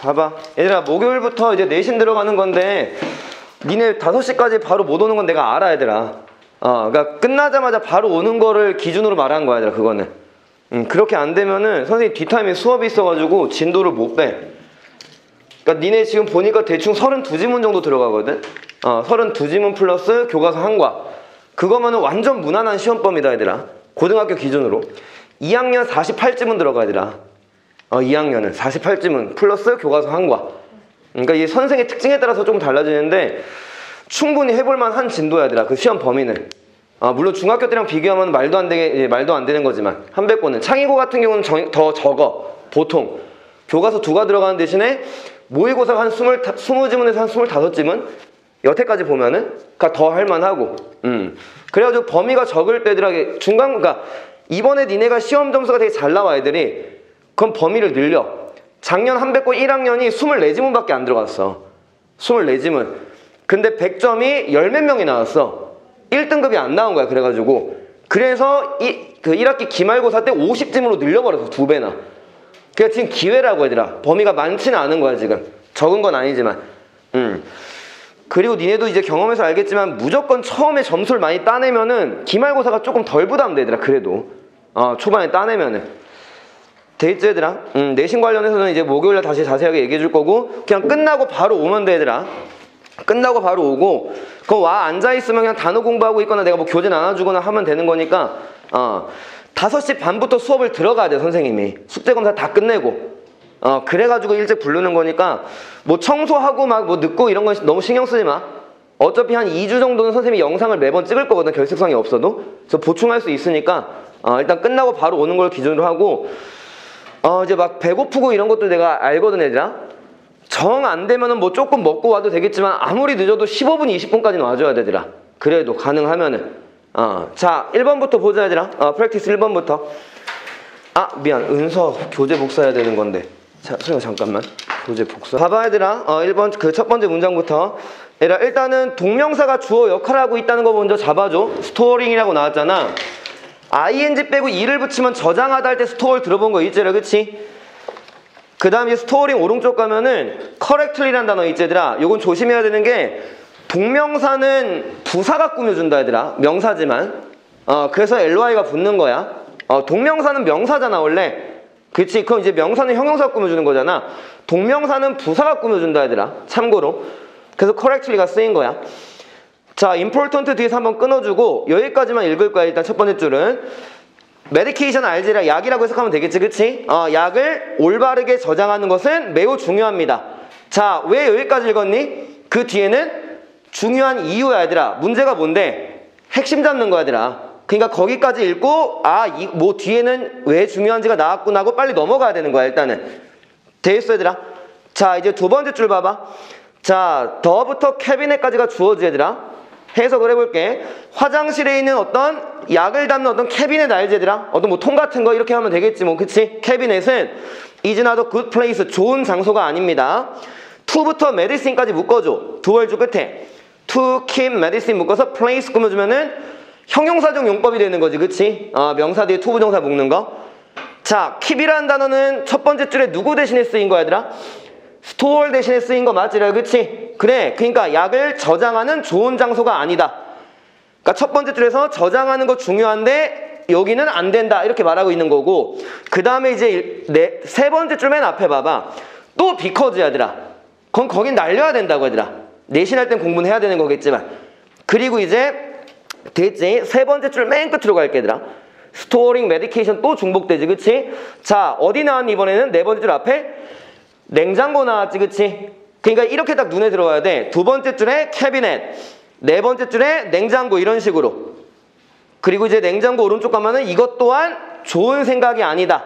봐봐. 얘들아, 목요일부터 이제 내신 들어가는 건데 니네 5시까지 바로 못 오는 건 내가 알아, 얘들아. 그러니까 끝나자마자 바로 오는 거를 기준으로 말한 거야, 얘들아, 그거는. 그렇게 안 되면은 선생님 뒷타임에 수업이 있어가지고 진도를 못 빼. 그러니까 니네 지금 보니까 대충 32지문 정도 들어가거든. 32지문 플러스 교과서 한과. 그거면은 완전 무난한 시험범이다, 얘들아. 고등학교 기준으로. 2학년 48지문 들어가, 얘들아. 2학년은 48지문 플러스 교과서 한과. 그러니까 이 선생의 특징에 따라서 조금 달라지는데 충분히 해볼만 한 진도야, 얘들아. 그 시험 범위는. 물론 중학교 때랑 비교하면 말도 안 되는 거지만 한백고는 창의고 같은 경우는 더 적어. 보통 교과서 2가 들어가는 대신에 모의고사가 한 20지문에서 한 25지문 여태까지 보면은 그러니까 더 할만하고. 그래가지고 범위가 적을 때, 얘들아, 그러니까 이번에 니네가 시험 점수가 되게 잘 나와, 애들이. 그럼 범위를 늘려. 작년 한백고 1학년이 24지문밖에 안 들어갔어. 24지문. 근데 100점이 10몇 명이 나왔어. 1등급이 안 나온 거야. 그래가지고 그래서 1학기 기말고사 때 50지문으로 늘려버렸어. 2배나. 그러니까 지금 기회라고, 얘들아. 범위가 많지는 않은 거야 지금. 적은 건 아니지만. 그리고 니네도 이제 경험해서 알겠지만 무조건 처음에 점수를 많이 따내면은 기말고사가 조금 덜 부담돼, 얘들아. 그래도 초반에 따내면은. 데이트, 얘들아. 내신 관련해서는 이제 목요일에 다시 자세하게 얘기해 줄 거고, 그냥 끝나고 바로 오면 돼, 얘들아. 끝나고 바로 오고, 그거 와 앉아있으면 그냥 단어 공부하고 있거나 내가 뭐 교재 나눠주거나 하면 되는 거니까 5시 반부터 수업을 들어가야 돼, 선생님이. 숙제검사 다 끝내고. 그래가지고 일찍 부르는 거니까 뭐 청소하고 막 뭐 늦고 이런 건 너무 신경 쓰지 마. 어차피 한 2주 정도는 선생님이 영상을 매번 찍을 거거든, 결석상이 없어도. 그래서 보충할 수 있으니까 일단 끝나고 바로 오는 걸 기준으로 하고, 이제 막 배고프고 이런 것도 내가 알거든, 얘들아. 정 안 되면은 뭐 조금 먹고 와도 되겠지만 아무리 늦어도 15분, 20분까지는 와줘야 되더라. 그래도 가능하면은. 자, 1번부터 보자, 얘들아. 프랙티스 1번부터. 미안. 은서 교재 복사해야 되는 건데. 자, 소영아 잠깐만. 교재 복사. 봐봐, 얘들아. 1번 그 첫 번째 문장부터. 얘들아, 일단은 동명사가 주어 역할을 하고 있다는 거 먼저 잡아줘. 스토어링이라고 나왔잖아. ing 빼고 e를 붙이면 저장하다 할 때 스토어를 들어본 거 있지라, 그치? 그 다음에 스토어링 오른쪽 가면은 correctly라는 단어 있지, 얘들아. 요건 조심해야 되는 게 동명사는 부사가 꾸며준다, 얘들아. 명사지만. 그래서 ly가 붙는 거야. 동명사는 명사잖아, 원래. 그치? 그럼 이제 명사는 형용사가 꾸며주는 거잖아. 동명사는 부사가 꾸며준다, 얘들아. 참고로. 그래서 correctly가 쓰인 거야. 자, important 뒤에서 한번 끊어주고 여기까지만 읽을 거야, 일단 첫 번째 줄은. 메디케이션 알지라, 약이라고 해석하면 되겠지, 그치? 약을 올바르게 저장하는 것은 매우 중요합니다. 자, 왜 여기까지 읽었니? 그 뒤에는 중요한 이유야, 얘들아. 문제가 뭔데? 핵심 잡는 거야, 얘들아. 그러니까 거기까지 읽고 뭐 뒤에는 왜 중요한지가 나왔구나 하고 빨리 넘어가야 되는 거야, 일단은. 됐어, 얘들아? 자, 이제 두 번째 줄 봐봐. 자, 더부터 캐비넷까지가 주어지, 얘들아. 해석을 해볼게. 화장실에 있는 어떤 약을 담는 어떤 캐비넷 알지, 얘들아? 어떤 뭐 통 같은 거 이렇게 하면 되겠지, 뭐. 그치? 캐비넷은 is not a good place, 좋은 장소가 아닙니다. to부터 medicine까지 묶어줘. 두월주 끝에 to keep medicine 묶어서 place 꾸며주면은 형용사적 용법이 되는 거지, 그치? 명사 뒤에 to 부정사 묶는 거. 자, keep이라는 단어는 첫 번째 줄에 누구 대신에 쓰인 거야, 얘들아? store 대신에 쓰인 거 맞지라, 그치? 그래, 그러니까 약을 저장하는 좋은 장소가 아니다. 그러니까 첫 번째 줄에서 저장하는 거 중요한데 여기는 안 된다, 이렇게 말하고 있는 거고, 그 다음에 이제 세 번째 줄 맨 앞에 봐봐. 또 because야, 얘들아. 그건 거긴 날려야 된다고, 얘들아. 내신할 땐 공부는 해야 되는 거겠지만. 그리고 이제 됐지? 세 번째 줄 맨 끝으로 갈게, 얘들아. storing medication 또 중복되지, 그치? 자, 어디 나왔니 이번에는? 네 번째 줄 앞에 냉장고 나왔지, 그치? 그러니까 이렇게 딱 눈에 들어와야 돼. 두 번째 줄에 캐비넷, 네 번째 줄에 냉장고, 이런 식으로. 그리고 이제 냉장고 오른쪽 가면은 이것 또한 좋은 생각이 아니다.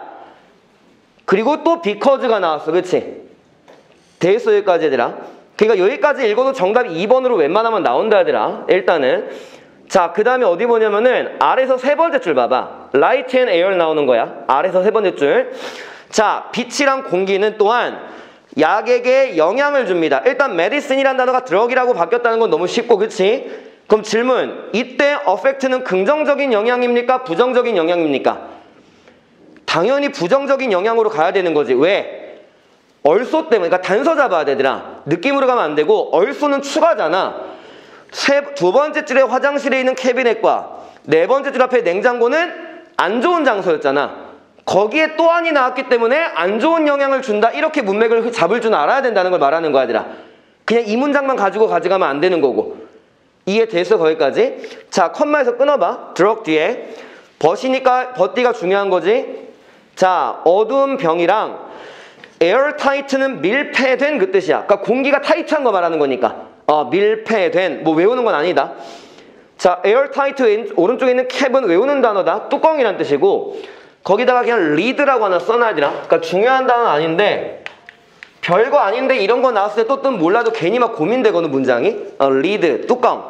그리고 또 because가 나왔어, 그치? 됐어, 여기까지, 얘들아. 그러니까 여기까지 읽어도 정답이 2번으로 웬만하면 나온다, 얘들아. 일단은. 자, 그 다음에 어디 보냐면은 아래서 세 번째 줄 봐봐. light and air 나오는 거야. 아래서 세 번째 줄. 자, 빛이랑 공기는 또한 약에게 영향을 줍니다. 일단 medicine이라는 단어가 drug이라고 바뀌었다는 건 너무 쉽고, 그치? 그럼 질문, 이때 affect는 긍정적인 영향입니까? 부정적인 영향입니까? 당연히 부정적인 영향으로 가야 되는 거지. 왜? 얼소 때문에, 그러니까 단서 잡아야 되더라. 느낌으로 가면 안 되고, 얼소는 추가잖아. 두 번째 줄에 화장실에 있는 캐비넷과 네 번째 줄 앞에 냉장고는 안 좋은 장소였잖아. 거기에 또 한이 나왔기 때문에 안 좋은 영향을 준다. 이렇게 문맥을 잡을 줄 알아야 된다는 걸 말하는 거야, 얘들아. 그냥 이 문장만 가지고 가져가면 안 되는 거고. 이해됐어, 거기까지? 자, 컴마에서 끊어봐. 드럭 뒤에. 벗이니까 벗디가 중요한 거지. 자, 어두운 병이랑 에어타이트는 밀폐된 그 뜻이야. 그러니까 공기가 타이트한 거 말하는 거니까. 밀폐된. 뭐 외우는 건 아니다. 자, 에어타이트 오른쪽에 있는 캡은 외우는 단어다. 뚜껑이란 뜻이고, 거기다가 그냥 리드라고 하나 써놔야 되나? 그러니까 중요한 단어는 아닌데, 별거 아닌데 이런 거 나왔을 때 또 뜻 몰라도 괜히 막 고민되거든, 문장이. 리드, 뚜껑.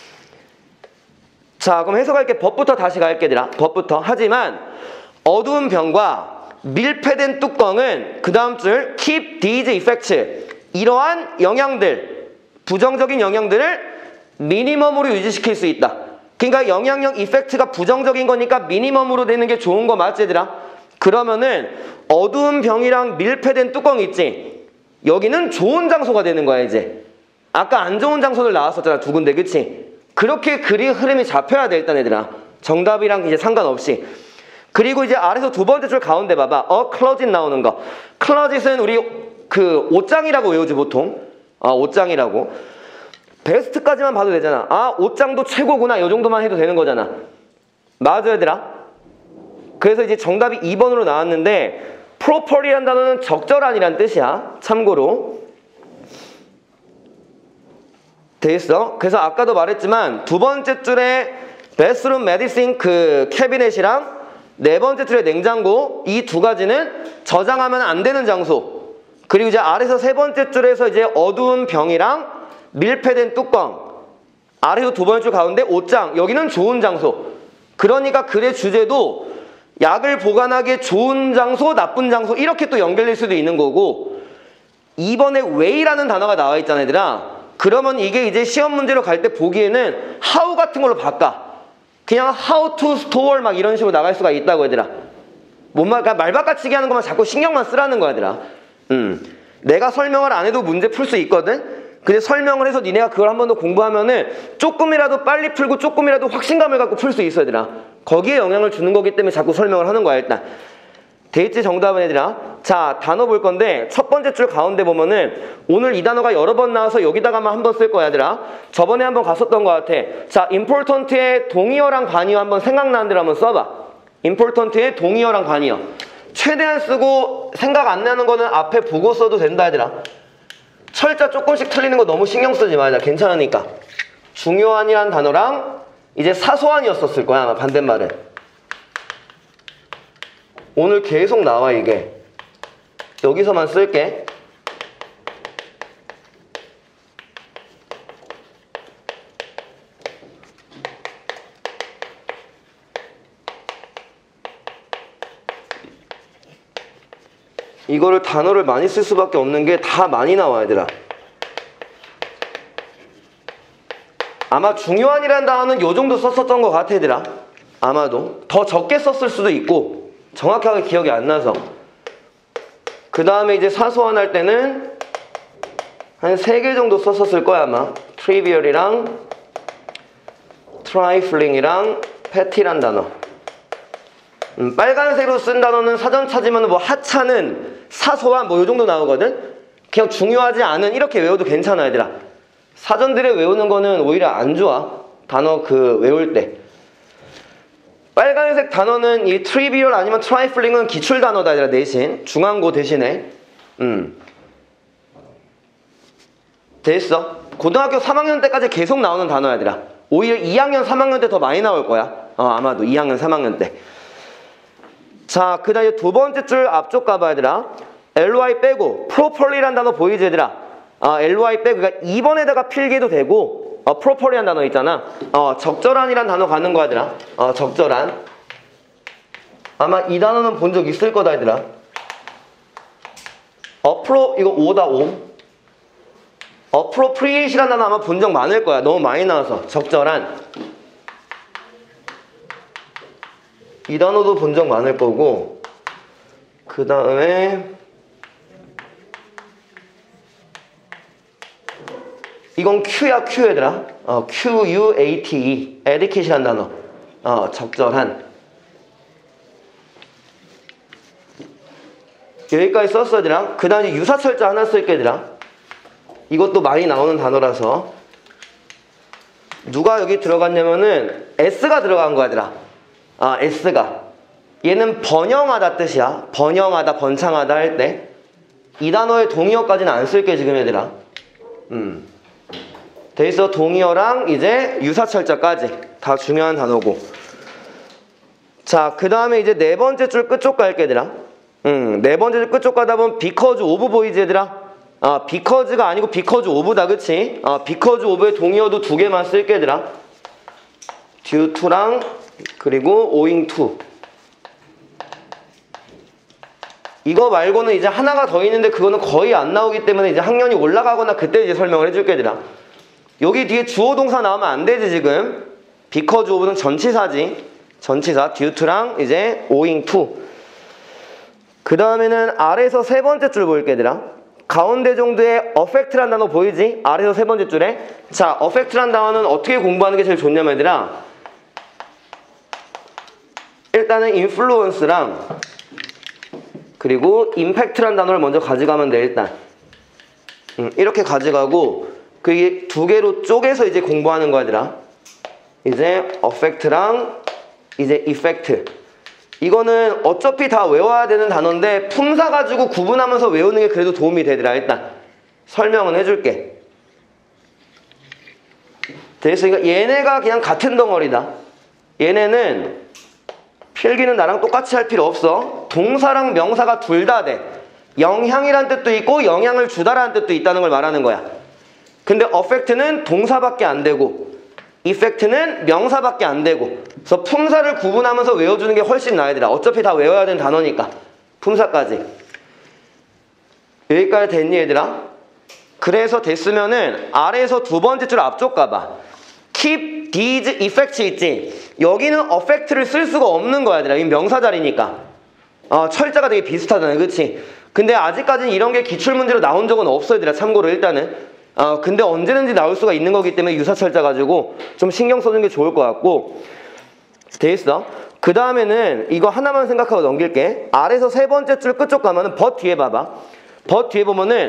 자, 그럼 해석할게. 법부터 다시 갈게, 얘들아. 법부터. 하지만 어두운 병과 밀폐된 뚜껑은 그 다음 줄 keep these effects, 이러한 영향들, 부정적인 영향들을 미니멈으로 유지시킬 수 있다. 그러니까 영향력 이펙트가 부정적인 거니까 미니멈으로 되는 게 좋은 거 맞지, 얘들아? 그러면은 어두운 병이랑 밀폐된 뚜껑 있지? 여기는 좋은 장소가 되는 거야, 이제. 아까 안 좋은 장소들 나왔었잖아, 두 군데, 그치? 그렇게 글이 흐름이 잡혀야 돼, 일단, 얘들아. 정답이랑 이제 상관없이. 그리고 이제 아래서 두 번째 줄 가운데 봐봐. 클로짓 나오는 거. 클로짓은 우리 그 옷장이라고 외우지, 보통. 옷장이라고. 베스트까지만 봐도 되잖아. 옷장도 최고구나. 이 정도만 해도 되는 거잖아. 맞아, 얘들아? 그래서 이제 정답이 2번으로 나왔는데, properly란 단어는 적절한이란 뜻이야. 참고로. 돼 있어. 그래서 아까도 말했지만, 두 번째 줄에 bathroom medicine 그 캐비넷이랑 네 번째 줄에 냉장고, 이 두 가지는 저장하면 안 되는 장소. 그리고 이제 아래서 세 번째 줄에서 이제 어두운 병이랑 밀폐된 뚜껑, 아래서 두 번째 줄 가운데 옷장, 여기는 좋은 장소. 그러니까 글의 주제도 약을 보관하기에 좋은 장소, 나쁜 장소 이렇게 또 연결될 수도 있는 거고, 2번에 way라는 단어가 나와 있잖아, 얘들아. 그러면 이게 이제 시험 문제로 갈 때 보기에는 how 같은 걸로 바꿔. 그냥 how to store 막 이런 식으로 나갈 수가 있다고, 얘들아. 그러니까 말바꿔치기 하는 것만 자꾸 신경만 쓰라는 거야, 얘들아. 내가 설명을 안 해도 문제 풀 수 있거든. 근데 설명을 해서 니네가 그걸 한 번 더 공부하면은 조금이라도 빨리 풀고 조금이라도 확신감을 갖고 풀 수 있어, 얘들아. 거기에 영향을 주는 거기 때문에 자꾸 설명을 하는 거야, 일단. 데이트 정답은, 얘들아. 자, 단어 볼 건데 첫 번째 줄 가운데 보면은 오늘 이 단어가 여러 번 나와서 여기다가만 한 번 쓸 거야, 얘들아. 저번에 한번 갔었던 것 같아. 자, important의 동의어랑 관의어 한번 생각나는 대로 한번 써봐. important의 동의어랑 관의어. 최대한 쓰고 생각 안 나는 거는 앞에 보고 써도 된다, 얘들아. 철자 조금씩 틀리는 거 너무 신경 쓰지 말자. 괜찮으니까. 중요한이란 단어랑 이제 사소한이었었을 거야, 아마 반대말은. 오늘 계속 나와, 이게. 여기서만 쓸게. 이거를 단어를 많이 쓸 수밖에 없는 게 다 많이 나와, 얘들아. 아마 중요한이라는 단어는 요 정도 썼었던 것 같아, 얘들아. 아마도 더 적게 썼을 수도 있고 정확하게 기억이 안 나서. 그 다음에 이제 사소한 할 때는 한 3개 정도 썼었을 거야, 아마. trivial이랑 trifling이랑 petty란 단어. 빨간색으로 쓴 단어는 사전 찾으면 뭐 하찮은, 사소한 뭐 요 정도 나오거든. 그냥 중요하지 않은 이렇게 외워도 괜찮아, 얘들아. 사전들에 외우는 거는 오히려 안 좋아, 단어 그 외울 때. 빨간색 단어는 이 trivial 아니면 trifling은 기출 단어다, 얘들아. 대신 중앙고 대신에. 됐어. 고등학교 3학년 때까지 계속 나오는 단어야, 얘들아. 오히려 2학년 3학년 때 더 많이 나올 거야. 아마도 2학년 3학년 때. 자, 그 다음에 두 번째 줄 앞쪽 가봐, 얘들아. ly 빼고 properly란 단어 보이지, 얘들아? ly 빼고, 그러니까 2번에다가 필기도 되고, properly란 단어 있잖아. 적절한이란 단어 가는 거야, 얘들아. 적절한. 아마 이 단어는 본 적 있을 거다, 얘들아. 이거 5다, 5. appropriate이란 단어 아마 본 적 많을 거야. 너무 많이 나와서. 적절한. 이 단어도 본 적 많을 거고, 그 다음에 이건 Q야, Q 얘들아. Q-U-A-T-E. adequate이란 단어. 적절한. 여기까지 썼어, 얘들아. 그 다음에 유사철자 하나 쓸게, 얘들아. 이것도 많이 나오는 단어라서. 누가 여기 들어갔냐면은 S가 들어간 거야, 얘들아. S가. 얘는 번영하다 뜻이야. 번영하다, 번창하다 할 때. 이 단어의 동의어까지는 안 쓸게, 지금 얘들아. 돼 있어. 동의어랑 이제 유사철자까지. 다 중요한 단어고. 자, 그 다음에 이제 네 번째 줄 끝쪽 갈게, 얘들아. 네 번째 줄 끝쪽 가다 보면 because of 보이지, 얘들아? because가 아니고 because of다, 그치? because of의 동의어도 두 개만 쓸게, 얘들아. due to랑 그리고 owing to. 이거 말고는 이제 하나가 더 있는데 그거는 거의 안 나오기 때문에 이제 학년이 올라가거나 그때 이제 설명을 해줄게, 얘들아. 여기 뒤에 주어 동사 나오면 안 되지, 지금. because of는 전치사지. 전치사 due to랑 이제 owing to. 그 다음에는 아래에서 세 번째 줄 볼게, 얘들아. 가운데 정도에 affect란 단어 보이지? 아래에서 세 번째 줄에. 자, affect란 단어는 어떻게 공부하는 게 제일 좋냐면, 얘들아. 일단은 influence랑 그리고 impact란 단어를 먼저 가져가면 돼, 일단. 이렇게 가져가고 그 두 개로 쪼개서 이제 공부하는 거야, 얘들아. 이제 affect랑 이제 effect. 이거는 어차피 다 외워야 되는 단어인데 품사 가지고 구분하면서 외우는 게 그래도 도움이 되더라. 일단 설명은 해줄게. 됐으니까 얘네가 그냥 같은 덩어리다. 얘네는 필기는 나랑 똑같이 할 필요 없어. 동사랑 명사가 둘 다 돼. 영향이란 뜻도 있고 영향을 주다라는 뜻도 있다는 걸 말하는 거야. 근데 affect는 동사밖에 안 되고 effect는 명사밖에 안 되고, 그래서 품사를 구분하면서 외워주는 게 훨씬 나아, 얘들아. 어차피 다 외워야 되는 단어니까. 품사까지. 여기까지 됐니, 얘들아? 그래서 됐으면은 아래에서 두 번째 줄 앞쪽 가봐. keep these effects 있지? 여기는 affect를 쓸 수가 없는 거야, 얘들아. 이 명사 자리니까. 철자가 되게 비슷하잖아, 그치? 근데 아직까지는 이런 게 기출문제로 나온 적은 없어, 얘들아. 참고로 일단은. 근데 언제든지 나올 수가 있는 거기 때문에 유사철자 가지고 좀 신경 써주는 게 좋을 것 같고. 돼 있어. 그 다음에는 이거 하나만 생각하고 넘길게. 아래에서 세 번째 줄 끝쪽 가면은 but 뒤에 봐봐. but 뒤에 보면은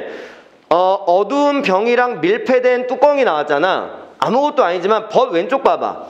어두운 병이랑 밀폐된 뚜껑이 나왔잖아. 아무것도 아니지만 but 왼쪽 봐봐.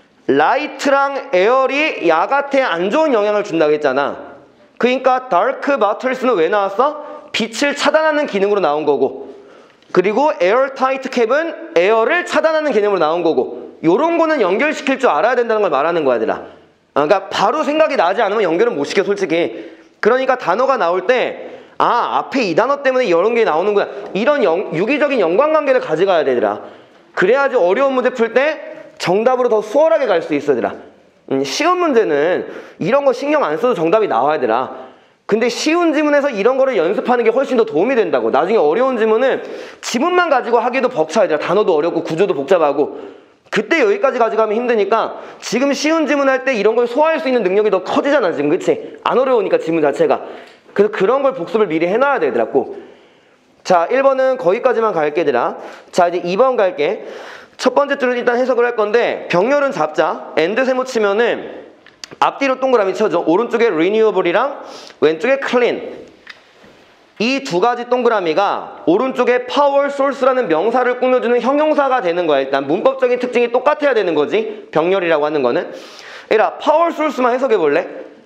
light랑 air이 야gat에 안 좋은 영향을 준다고 했잖아. 그러니까 dark materials는 왜 나왔어? 빛을 차단하는 기능으로 나온 거고, 그리고 에어타이트 캡은 에어를 차단하는 개념으로 나온 거고, 요런 거는 연결시킬 줄 알아야 된다는 걸 말하는 거야, 얘들아. 그러니까 바로 생각이 나지 않으면 연결은 못 시켜, 솔직히. 그러니까 단어가 나올 때 앞에 이 단어 때문에 이런 게 나오는 거야. 이런 유기적인 연관관계를 가져가야 돼, 얘들아. 그래야지 어려운 문제 풀 때 정답으로 더 수월하게 갈 수 있어, 얘들아. 쉬운 문제는 이런 거 신경 안 써도 정답이 나와야, 얘들아. 근데 쉬운 지문에서 이런 거를 연습하는 게 훨씬 더 도움이 된다고. 나중에 어려운 지문은 지문만 가지고 하기도 벅차, 얘들아. 단어도 어렵고 구조도 복잡하고. 그때 여기까지 가져가면 힘드니까 지금 쉬운 지문 할 때 이런 걸 소화할 수 있는 능력이 더 커지잖아, 지금. 그치? 안 어려우니까 지문 자체가. 그래서 그런 걸 복습을 미리 해놔야 돼, 얘들아. 꼭. 자, 1번은 거기까지만 갈게, 얘들아. 자, 이제 2번 갈게. 첫 번째 줄은 일단 해석을 할 건데, 병렬은 잡자. 엔드 세모 치면은 앞뒤로 동그라미 쳐줘. 오른쪽에 renewable이랑 왼쪽에 clean. 이 두 가지 동그라미가 오른쪽에 power source라는 명사를 꾸며주는 형용사가 되는 거야. 일단 문법적인 특징이 똑같아야 되는 거지, 병렬이라고 하는 거는. 얘들아, power source만 해석해 볼래?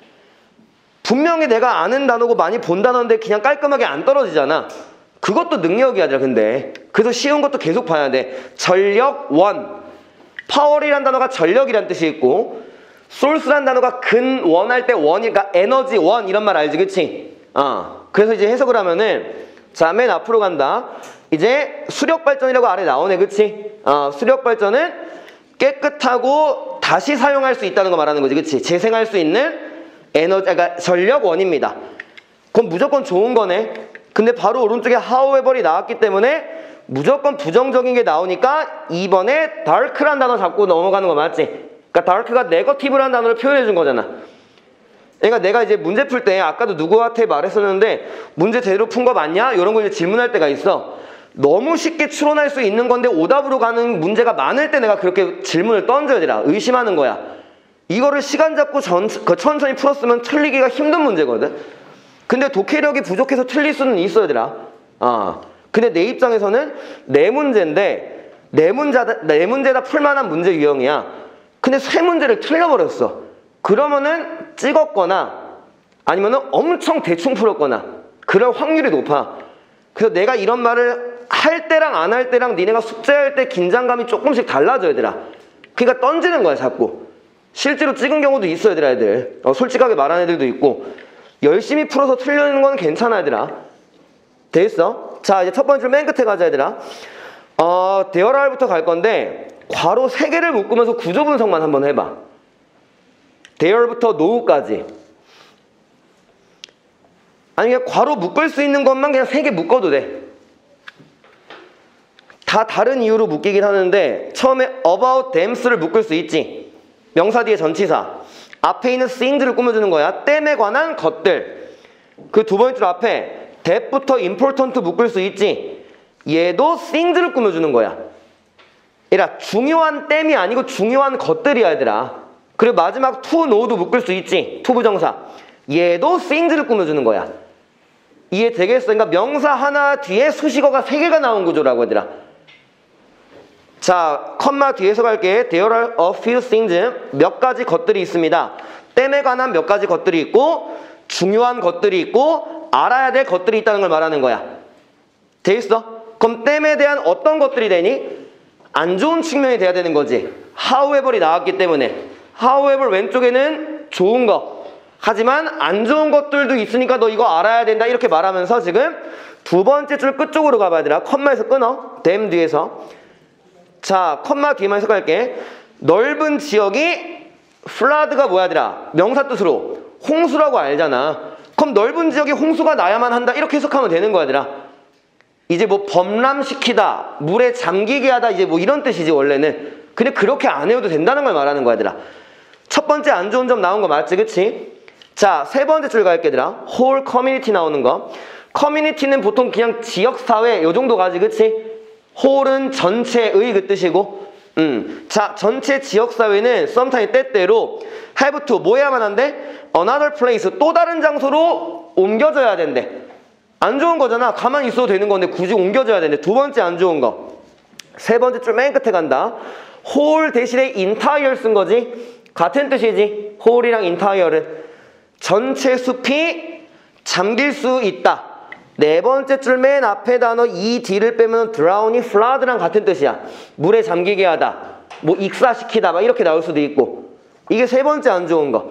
분명히 내가 아는 단어고 많이 본 단어인데 그냥 깔끔하게 안 떨어지잖아. 그것도 능력이야, 근데. 그래서 쉬운 것도 계속 봐야 돼. 전력 원. power이란 단어가 전력이란 뜻이 있고, source란 단어가 근원 할 때 원이니까 에너지 원 이런 말 알지, 그치? 그래서 이제 해석을 하면은, 자, 맨 앞으로 간다. 이제 수력발전이라고 아래 나오네, 그치? 수력발전은 깨끗하고 다시 사용할 수 있다는 거 말하는 거지, 그치? 재생할 수 있는 에너지, 그러니까 전력원입니다. 그건 무조건 좋은 거네. 근데 바로 오른쪽에 however이 나왔기 때문에 무조건 부정적인 게 나오니까 2번에 dark란 단어 잡고 넘어가는 거 맞지? 그러니까 dark가 negative라는 단어를 표현해 준 거잖아. 그러니까 내가 이제 문제 풀 때 아까도 누구한테 말했었는데 문제 제대로 푼 거 맞냐? 이런 거 이제 질문할 때가 있어. 너무 쉽게 추론할 수 있는 건데 오답으로 가는 문제가 많을 때 내가 그렇게 질문을 던져야 되라. 의심하는 거야. 이거를 시간 잡고 천천히 풀었으면 틀리기가 힘든 문제거든. 근데 독해력이 부족해서 틀릴 수는 있어야 되라. 근데 내 입장에서는 네 문제인데 네 문제다 풀만한 문제 유형이야. 근데 세 문제를 틀려버렸어. 그러면은 찍었거나 아니면은 엄청 대충 풀었거나 그럴 확률이 높아. 그래서 내가 이런 말을 할 때랑 안 할 때랑 니네가 숙제할 때 긴장감이 조금씩 달라져야 되라. 그러니까 던지는 거야 자꾸. 실제로 찍은 경우도 있어야 되라 애들. 솔직하게 말하는 애들도 있고 열심히 풀어서 틀리는 건 괜찮아 얘들아. 됐어? 자 이제 첫 번째 맨 끝에 가자 얘들아. there are부터 갈 건데 괄호 3개를 묶으면서 구조 분석만 한번 해봐. there부터 no까지. 아니 그냥 괄호 묶을 수 있는 것만 그냥 3개 묶어도 돼. 다 다른 이유로 묶이긴 하는데 처음에 about thems를 묶을 수 있지. 명사 뒤에 전치사. 앞에 있는 things를 꾸며주는 거야. 땜에 관한 것들. 그 두 번째 줄 앞에 that부터 important 묶을 수 있지. 얘도 things를 꾸며주는 거야. 얘들아 중요한 땜이 아니고 중요한 것들이야 얘들아. 그리고 마지막 to know도 묶을 수 있지. to 부정사. 얘도 things를 꾸며주는 거야. 이해되겠어? 그러니까 명사 하나 뒤에 수식어가 3개가 나온 구조라고 얘들아. 자, 컴마 뒤에서 갈게. There are a few things. 몇 가지 것들이 있습니다. 땜에 관한 몇 가지 것들이 있고 중요한 것들이 있고 알아야 될 것들이 있다는 걸 말하는 거야. 돼 있어? 그럼 땜에 대한 어떤 것들이 되니? 안 좋은 측면이 돼야 되는 거지. however이 나왔기 때문에. however 왼쪽에는 좋은 거. 하지만 안 좋은 것들도 있으니까 너 이거 알아야 된다. 이렇게 말하면서 지금 두 번째 줄 끝쪽으로 가봐야 되라. 컴마에서 끊어. them 뒤에서. 자, 컴마 뒤에만 해석할게. 넓은 지역이 flood가 뭐야더라? 명사 뜻으로 홍수라고 알잖아. 그럼 넓은 지역에 홍수가 나야만 한다. 이렇게 해석하면 되는 거야더라. 이제 뭐 범람시키다, 물에 잠기게 하다 이제 뭐 이런 뜻이지 원래는. 근데 그렇게 안 해도 된다는 걸 말하는 거야더라. 첫 번째 안 좋은 점 나온 거 맞지, 그치? 자, 세 번째 줄 갈게 얘들아. whole community 나오는 거. 커뮤니티는 보통 그냥 지역사회 요 정도 가지, 그치? whole은 전체의 그 뜻이고 자 전체 지역사회는 sometimes 때때로 have to 뭐 해야만 한대? another place 또 다른 장소로 옮겨져야 된대. 안 좋은 거잖아. 가만히 있어도 되는 건데 굳이 옮겨져야 된대. 두 번째 안 좋은 거. 세 번째 줄 맨 끝에 간다. whole 대신에 entire 쓴 거지. 같은 뜻이지. whole이랑 entire는 전체 숲이 잠길 수 있다. 네 번째 줄 맨 앞에 단어 ED를 빼면 drown이 flood랑 같은 뜻이야. 물에 잠기게 하다, 뭐 익사시키다 막 이렇게 나올 수도 있고. 이게 세 번째 안 좋은 거.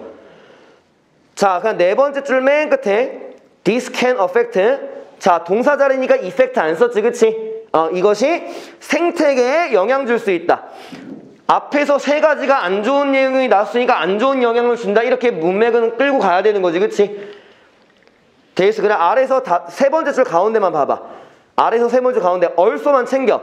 자, 그냥 네 번째 줄 맨 끝에 this can affect. 자, 동사자리니까 effect 안 썼지, 그치? 이것이 생태계에 영향 줄 수 있다. 앞에서 세 가지가 안 좋은 내용이 나왔으니까 안 좋은 영향을 준다. 이렇게 문맥은 끌고 가야 되는 거지, 그치? 돼있어. 그냥 아래에서 세 번째 줄 가운데만 봐봐. 아래에서 세 번째 줄 가운데 얼쏘만 챙겨.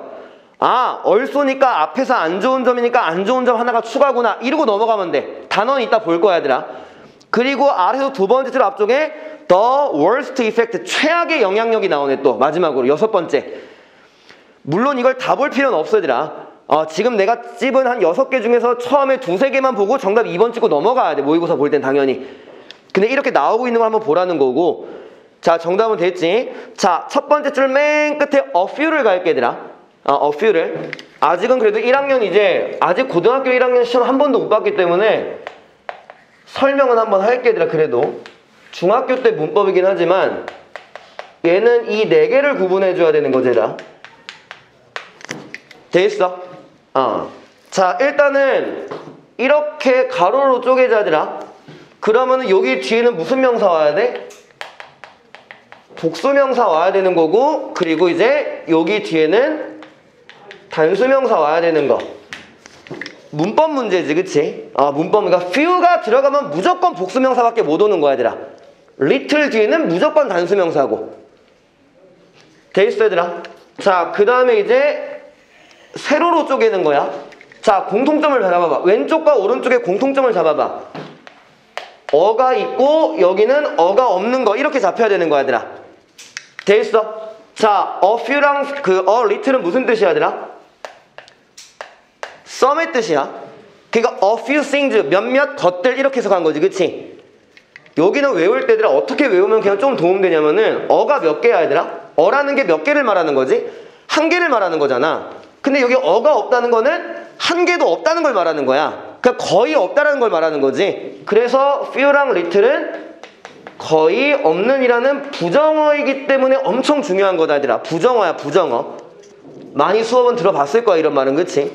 얼쏘니까 앞에서 안 좋은 점이니까 안 좋은 점 하나가 추가구나 이러고 넘어가면 돼. 단어는 이따 볼 거야 얘들아. 그리고 아래에서 두 번째 줄 앞쪽에 the worst effect 최악의 영향력이 나오네. 또 마지막으로 여섯 번째. 물론 이걸 다 볼 필요는 없어 얘들아. 지금 내가 찝은 한 6개 중에서 처음에 2-3개만 보고 정답 2번 찍고 넘어가야 돼. 모의고사 볼 땐 당연히. 근데 이렇게 나오고 있는 걸 한번 보라는 거고. 자, 정답은 됐지? 자, 첫 번째 줄 맨 끝에 a few를 갈게 얘들아. a few를. 아직은 그래도 1학년 이제 아직 고등학교 1학년 시험 한 번도 못 봤기 때문에 설명은 한번 할게 얘들아. 그래도 중학교 때 문법이긴 하지만 얘는 이 4개를 구분해 줘야 되는 거지 얘들아. 됐어? 자, 일단은 이렇게 가로로 쪼개자 얘들아. 그러면은 여기 뒤에는 무슨 명사 와야 돼? 복수명사 와야 되는 거고, 그리고 이제 여기 뒤에는 단수명사 와야 되는 거. 문법 문제지, 그치? 문법. 그러니까 few가 들어가면 무조건 복수명사밖에 못 오는 거야 얘들아. little 뒤에는 무조건 단수명사고. 돼 있어 얘들아. 자, 그 다음에 이제 세로로 쪼개는 거야. 자, 공통점을 잡아봐. 왼쪽과 오른쪽에 공통점을 잡아봐. 어가 있고 여기는 어가 없는 거 이렇게 잡혀야 되는 거야 얘들아. 돼 있어? 자, a few랑 a little은 무슨 뜻이야, 얘들아? some의 뜻이야. 그러니까 a few things, 몇몇 것들 이렇게 해석한 거지, 그치? 여기는 외울 때 얘들아 어떻게 외우면 그냥 좀 도움되냐면은 어가 몇 개야, 얘들아? 어라는 게 몇 개를 말하는 거지? 한 개를 말하는 거잖아. 근데 여기 어가 없다는 거는 한 개도 없다는 걸 말하는 거야. 그러니까 거의 없다라는 걸 말하는 거지. 그래서 few랑 little은 거의 없는 이라는 부정어이기 때문에 엄청 중요한 거다, 얘들아. 부정어야, 부정어. 많이 수업은 들어봤을 거야, 이런 말은, 그치?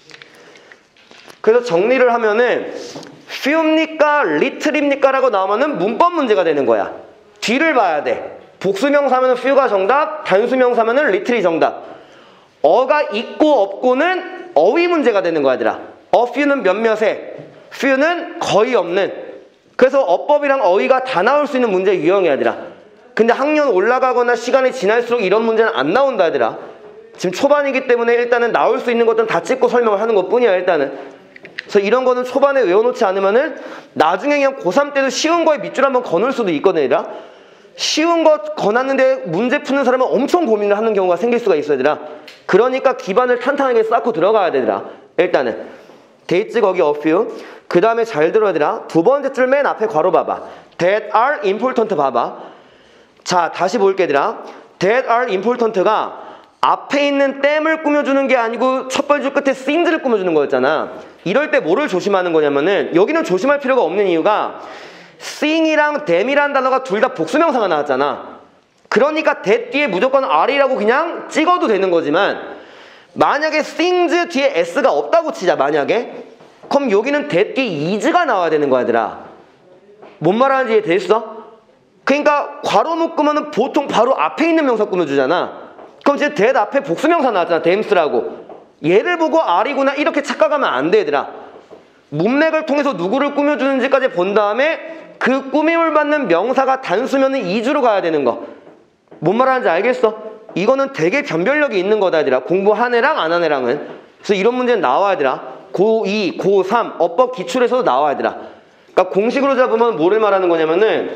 그래서 정리를 하면은 few입니까? little입니까? 라고 나오면은 문법 문제가 되는 거야. 뒤를 봐야 돼. 복수명사면은 few가 정답, 단수명사면은 little이 정답. 어가 있고 없고는 어휘 문제가 되는 거야, 얘들아. a few는 몇몇에, few는 거의 없는. 그래서 어법이랑 어휘가 다 나올 수 있는 문제 유형이야, 얘들아. 근데 학년 올라가거나 시간이 지날수록 이런 문제는 안 나온다, 얘들아. 지금 초반이기 때문에 일단은 나올 수 있는 것들은 다 찍고 설명을 하는 것 뿐이야, 일단은. 그래서 이런 거는 초반에 외워놓지 않으면은 나중에 그냥 고3 때도 쉬운 거에 밑줄 한번 거놓을 수도 있거든, 얘들아. 쉬운 거 거놨는데 문제 푸는 사람은 엄청 고민을 하는 경우가 생길 수가 있어, 얘들아. 그러니까 기반을 탄탄하게 쌓고 들어가야 되더라. 일단은 데이트 거기 a few. 그 다음에 잘 들어야 되라. 두 번째 줄 맨 앞에 괄호 봐봐. That are important 봐봐. 자, 다시 볼게, 얘들아. That are important가 앞에 있는 댐을 꾸며주는 게 아니고 첫 번째 줄 끝에 things를 꾸며주는 거였잖아. 이럴 때 뭐를 조심하는 거냐면은 여기는 조심할 필요가 없는 이유가 thing이랑 them이라는 단어가 둘 다 복수명사가 나왔잖아. 그러니까 that 뒤에 무조건 are이라고 그냥 찍어도 되는 거지만 만약에 things 뒤에 s가 없다고 치자, 만약에. 그럼 여기는 that 뒤에 is가 나와야 되는 거야, 얘들아. 뭔 말하는지 이해됐어? 그러니까 괄호 묶으면은 보통 바로 앞에 있는 명사 꾸며주잖아. 그럼 지금 that 앞에 복수명사 나왔잖아, thems라고. 얘를 보고 are이구나 이렇게 착각하면 안 돼, 얘들아. 문맥을 통해서 누구를 꾸며주는지까지 본 다음에 그 꾸밈을 받는 명사가 단수면은 이주로 가야 되는 거. 뭔 말하는지 알겠어? 이거는 되게 변별력이 있는 거다, 얘들아. 공부한 애랑 안 한 애랑은. 그래서 이런 문제는 나와야 되라. 고2, 고3 어법 기출에서도 나와야 되라. 그러니까 공식으로 잡으면 뭐를 말하는 거냐면은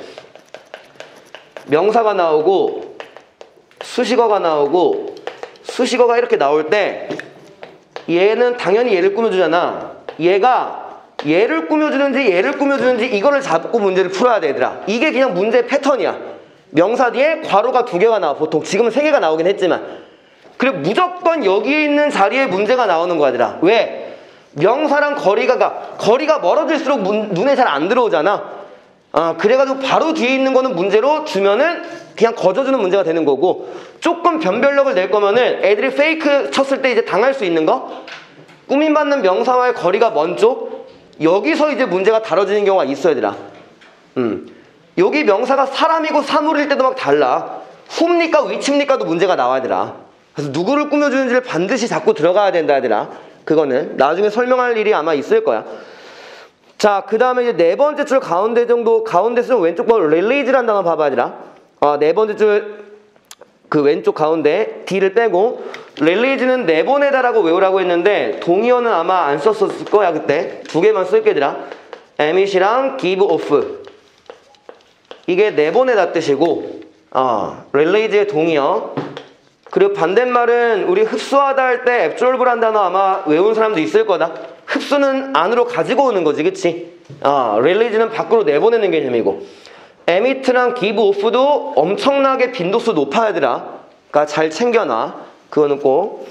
명사가 나오고 수식어가 나오고 수식어가 이렇게 나올 때 얘는 당연히 얘를 꾸며주잖아. 얘가 얘를 꾸며주는지 얘를 꾸며주는지 이거를 잡고 문제를 풀어야 돼, 얘들아. 이게 그냥 문제의 패턴이야. 명사 뒤에 괄호가 2개가 나와. 보통 지금은 3개가 나오긴 했지만. 그리고 무조건 여기에 있는 자리에 문제가 나오는 거야, 얘들아. 왜? 명사랑 거리가 멀어질수록 눈에 잘 안 들어오잖아. 그래가지고 바로 뒤에 있는 거는 문제로 주면은 그냥 거저주는 문제가 되는 거고, 조금 변별력을 낼 거면은 애들이 페이크 쳤을 때 이제 당할 수 있는 거, 꾸밈받는 명사와의 거리가 먼 쪽, 여기서 이제 문제가 다뤄지는 경우가 있어, 얘들아. 여기 명사가 사람이고 사물일 때도 막 달라. whom니까 which입니까도 문제가 나와야 되라. 그래서 누구를 꾸며주는지를 반드시 잡고 들어가야 된다, 얘들아. 그거는 나중에 설명할 일이 아마 있을 거야. 자, 그 다음에 이제 네 번째 줄 가운데 좀 왼쪽 번 release라는 단어 봐봐, 얘들아. 네 번째 줄 그 왼쪽 가운데 D를 빼고 release는 내보내다라고 외우라고 했는데 동의어는 아마 안 썼을 거야, 그때. 2개만 쓸게, 얘들아. emit이랑 give off. 이게 내보내다 뜻이고, release의 동의어. 그리고 반대말은 우리 흡수하다 할 때 absorbe란 단어 아마 외운 사람도 있을 거다. 흡수는 안으로 가지고 오는 거지, 그치? release는 밖으로 내보내는 개념이고, emit랑 give off도 엄청나게 빈도수 높아야 되라. 그러니까 잘 챙겨놔. 그거는 꼭.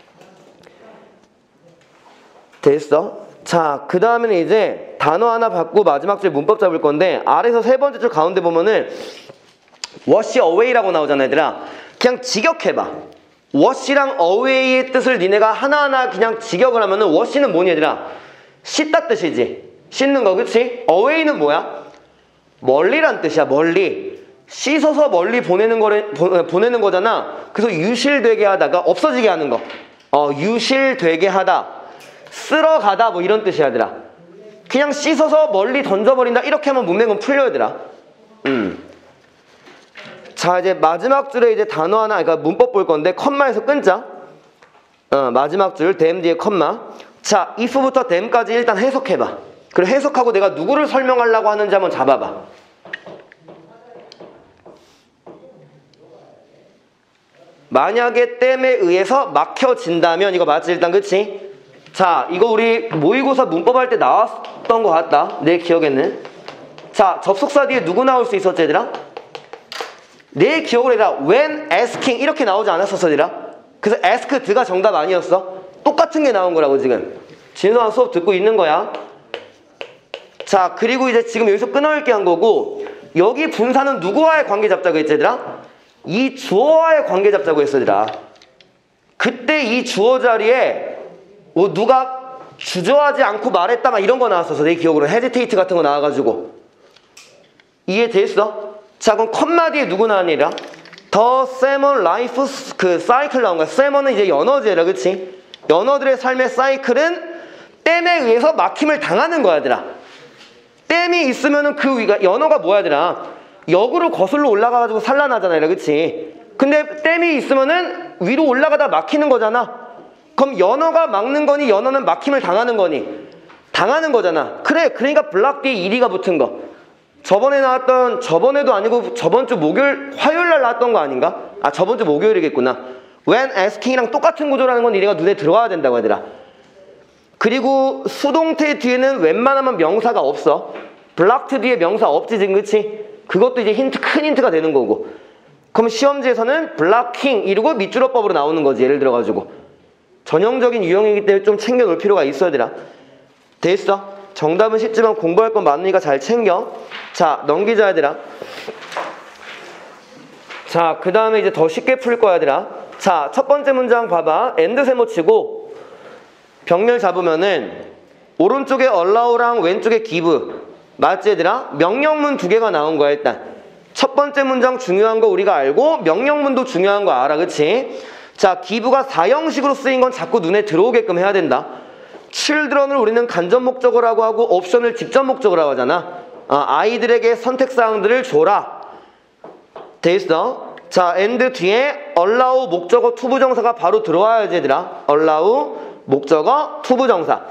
됐어? 자, 그 다음에는 이제 단어 하나 받고 마지막 줄 문법 잡을 건데, 아래에서 세 번째 줄 가운데 보면은 wash away라고 나오잖아, 얘들아. 그냥 직역해봐. wash랑 away의 뜻을 니네가 하나하나 그냥 직역을 하면은 wash는 뭐니, 얘들아? 씻다 뜻이지. 씻는 거, 그치? away는 뭐야? 멀리란 뜻이야, 멀리. 씻어서 멀리 보내는 거잖아. 그래서 유실되게 하다가 없어지게 하는 거. 유실되게 하다. 쓸어가다 뭐 이런 뜻이야, 얘들아. 그냥 씻어서 멀리 던져버린다. 이렇게 하면 문맥은 풀려, 얘들아. 자, 이제 마지막 줄에 이제 단어 하나, 그러니까 문법 볼 건데 컴마에서 끊자. 마지막 줄 them 뒤에 컴마. 자, if부터 them까지 일단 해석해봐. 그리고 해석하고 내가 누구를 설명하려고 하는지 한번 잡아봐. 만약에 땜에 의해서 막혀진다면 이거 맞지 일단 그치? 자 이거 우리 모의고사 문법 할 때 나왔던 것 같다 내 기억에는. 자 접속사 뒤에 누구 나올 수 있었지 얘들아? 내 기억으로 얘들아 when asking 이렇게 나오지 않았었어 얘들아? 그래서 asked가 정답 아니었어? 똑같은 게 나온 거라고 지금. 진성아 수업 듣고 있는 거야. 자 그리고 이제 지금 여기서 끊어읽기 한 거고 여기 분사는 누구와의 관계 잡자고 했지 얘들아? 이 주어와의 관계 잡자고 했어 얘들아. 그때 이 주어 자리에 뭐 누가 주저하지 않고 말했다 막 이런 거 나왔었어 내 기억으로. hesitate 같은 거 나와가지고. 이해됐어? 자 그럼 컴마 뒤에 누구 나왔니 얘들아? The salmon life 그 사이클 나온 거야. salmon은 이제 연어제라 그치? 연어들의 삶의 사이클은 댐에 의해서 막힘을 당하는 거야 얘들아. 댐이 있으면은 그 위가 연어가 뭐야 얘들아? 역으로 거슬러 올라가가지고 산란하잖아 얘들아 그치? 근데 댐이 있으면은 위로 올라가다 막히는 거잖아. 그럼 연어가 막는 거니 연어는 막힘을 당하는 거니? 당하는 거잖아. 그래 그러니까 블락 뒤에 이리가 붙은 거. 저번에 나왔던 저번에도 아니고 저번 주 목요일 화요일 날 나왔던 거 아닌가? 아 저번 주 목요일이겠구나. when asking이랑 똑같은 구조라는 건 이래가 눈에 들어와야 된다고 얘들아. 그리고 수동태 뒤에는 웬만하면 명사가 없어. blocked 뒤에 명사 없지 지금 그치? 그것도 이제 힌트 큰 힌트가 되는 거고. 그럼 시험지에서는 blocking 이러고 밑줄어법으로 나오는 거지 예를 들어가지고. 전형적인 유형이기 때문에 좀 챙겨 놓을 필요가 있어 얘들아. 됐어? 정답은 쉽지만 공부할 건 많으니까 잘 챙겨. 자 넘기자 얘들아. 자 그 다음에 이제 더 쉽게 풀 거야 얘들아. 자 첫 번째 문장 봐봐. and 세모 치고 병렬 잡으면은 오른쪽에 allow랑 왼쪽에 give 맞지 얘들아? 명령문 두 개가 나온 거야 일단. 첫 번째 문장 중요한 거 우리가 알고 명령문도 중요한 거 알아 그치? 자 give가 사형식으로 쓰인 건 자꾸 눈에 들어오게끔 해야 된다. children을 우리는 간접 목적어라고 하고 옵션을 직접 목적어라고 하잖아. 아이들에게 선택사항들을 줘라. 돼 있어. 자 and 뒤에 allow 목적어 투부정사가 바로 들어와야지 얘들아. allow 목적어 투부정사.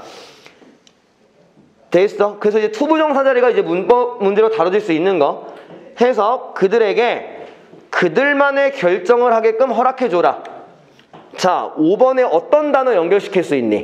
돼 있어. 그래서 이제 투부정사 자리가 이제 문법 문제로 다뤄질 수 있는 거. 해서 그들에게 그들만의 결정을 하게끔 허락해줘라. 자 5번에 어떤 단어 연결시킬 수 있니?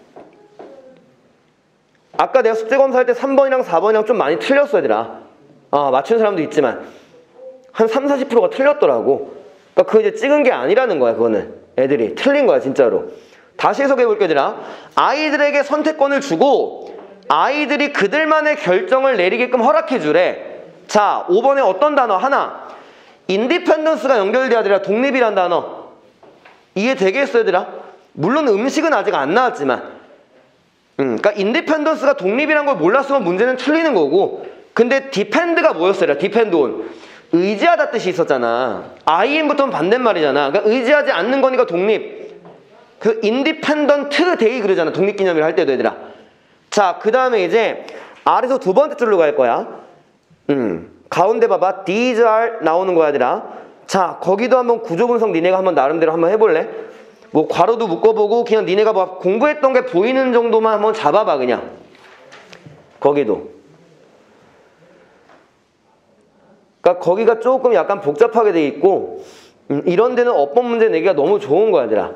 아까 내가 숙제검사할 때 3번이랑 4번이랑 좀 많이 틀렸어 얘들아. 맞춘 사람도 있지만 한 30-40%가 틀렸더라고. 그러니까 그거 이제 찍은 게 아니라는 거야. 그거는 애들이 틀린 거야 진짜로. 다시 해석해 볼게 얘들아. 아이들에게 선택권을 주고 아이들이 그들만의 결정을 내리게끔 허락해 주래. 자 5번에 어떤 단어? 하나 인디펜던스가 연결돼야 되라. 독립이란 단어. 이해되겠어 얘들아? 물론 음식은 아직 안 나왔지만 그러니까 인디펜던스가 독립이란 걸 몰랐으면 문제는 틀리는 거고. 근데 디펜드가 뭐였어요? 디펜드 온 의지하다 뜻이 있었잖아. IM부터는 반대말이잖아. 그러니까 의지하지 않는 거니까 독립. 그 인디펜던트 데이 그러잖아. 독립기념일 할 때도 얘들아. 자 그 다음에 이제 R에서 두 번째 줄로 갈 거야. 가운데 봐봐. These are 나오는 거야 얘들아. 자 거기도 한번 구조 분석 니네가 한번 나름대로 한번 해볼래? 뭐 괄호도 묶어보고 그냥 니네가 뭐 공부했던 게 보이는 정도만 한번 잡아봐 그냥. 거기도. 그러니까 거기가 조금 약간 복잡하게 돼 있고 이런 데는 어법 문제 내기가 너무 좋은 거야 얘들아.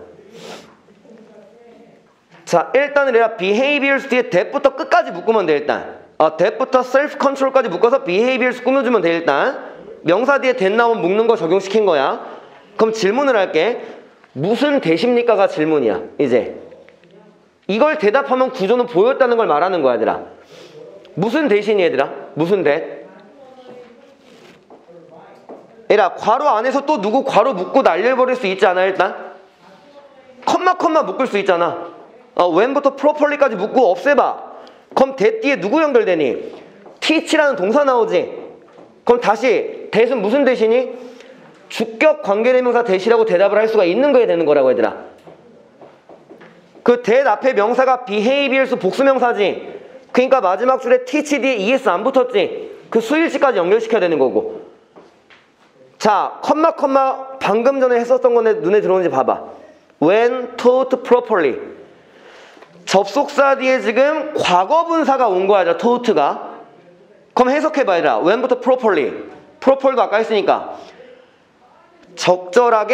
자 일단은 내가 behaviors 뒤에 that부터 끝까지 묶으면 돼 일단. that부터 self control까지 묶어서 behaviors 꾸며주면 돼 일단. 명사 뒤에 that 나오면 묶는 거 적용시킨 거야. 그럼 질문을 할게. 무슨 대십니까가 질문이야 이제. 이걸 대답하면 구조는 보였다는 걸 말하는 거야 얘들아. 무슨 대신이 얘들아? 무슨 대? 얘들아 괄호 안에서 또 누구 괄호 묶고 날려버릴 수 있지 않아 일단? 컴마 묶을 수 있잖아. when부터 properly까지 묶고 없애봐. 그럼 that 뒤에 누구 연결되니? teach라는 동사 나오지? 그럼 다시 that은 무슨 대신이? 주격 관계대명사 대시라고 대답을 할 수가 있는 거야 되는 거라고 얘들아. 그 that 앞에 명사가 behaviors도 복수명사지. 그러니까 마지막 줄에 teach 뒤에 es 안 붙었지. 그 수일치까지 연결시켜야 되는 거고. 자 컴마 방금 전에 했었던 건데 눈에 들어오는지 봐봐. when taught properly. 접속사 뒤에 지금 과거분사가 온 거야 taught가. 그럼 해석해봐 얘들아. when부터 properly. proper도 아까 했으니까 적절하게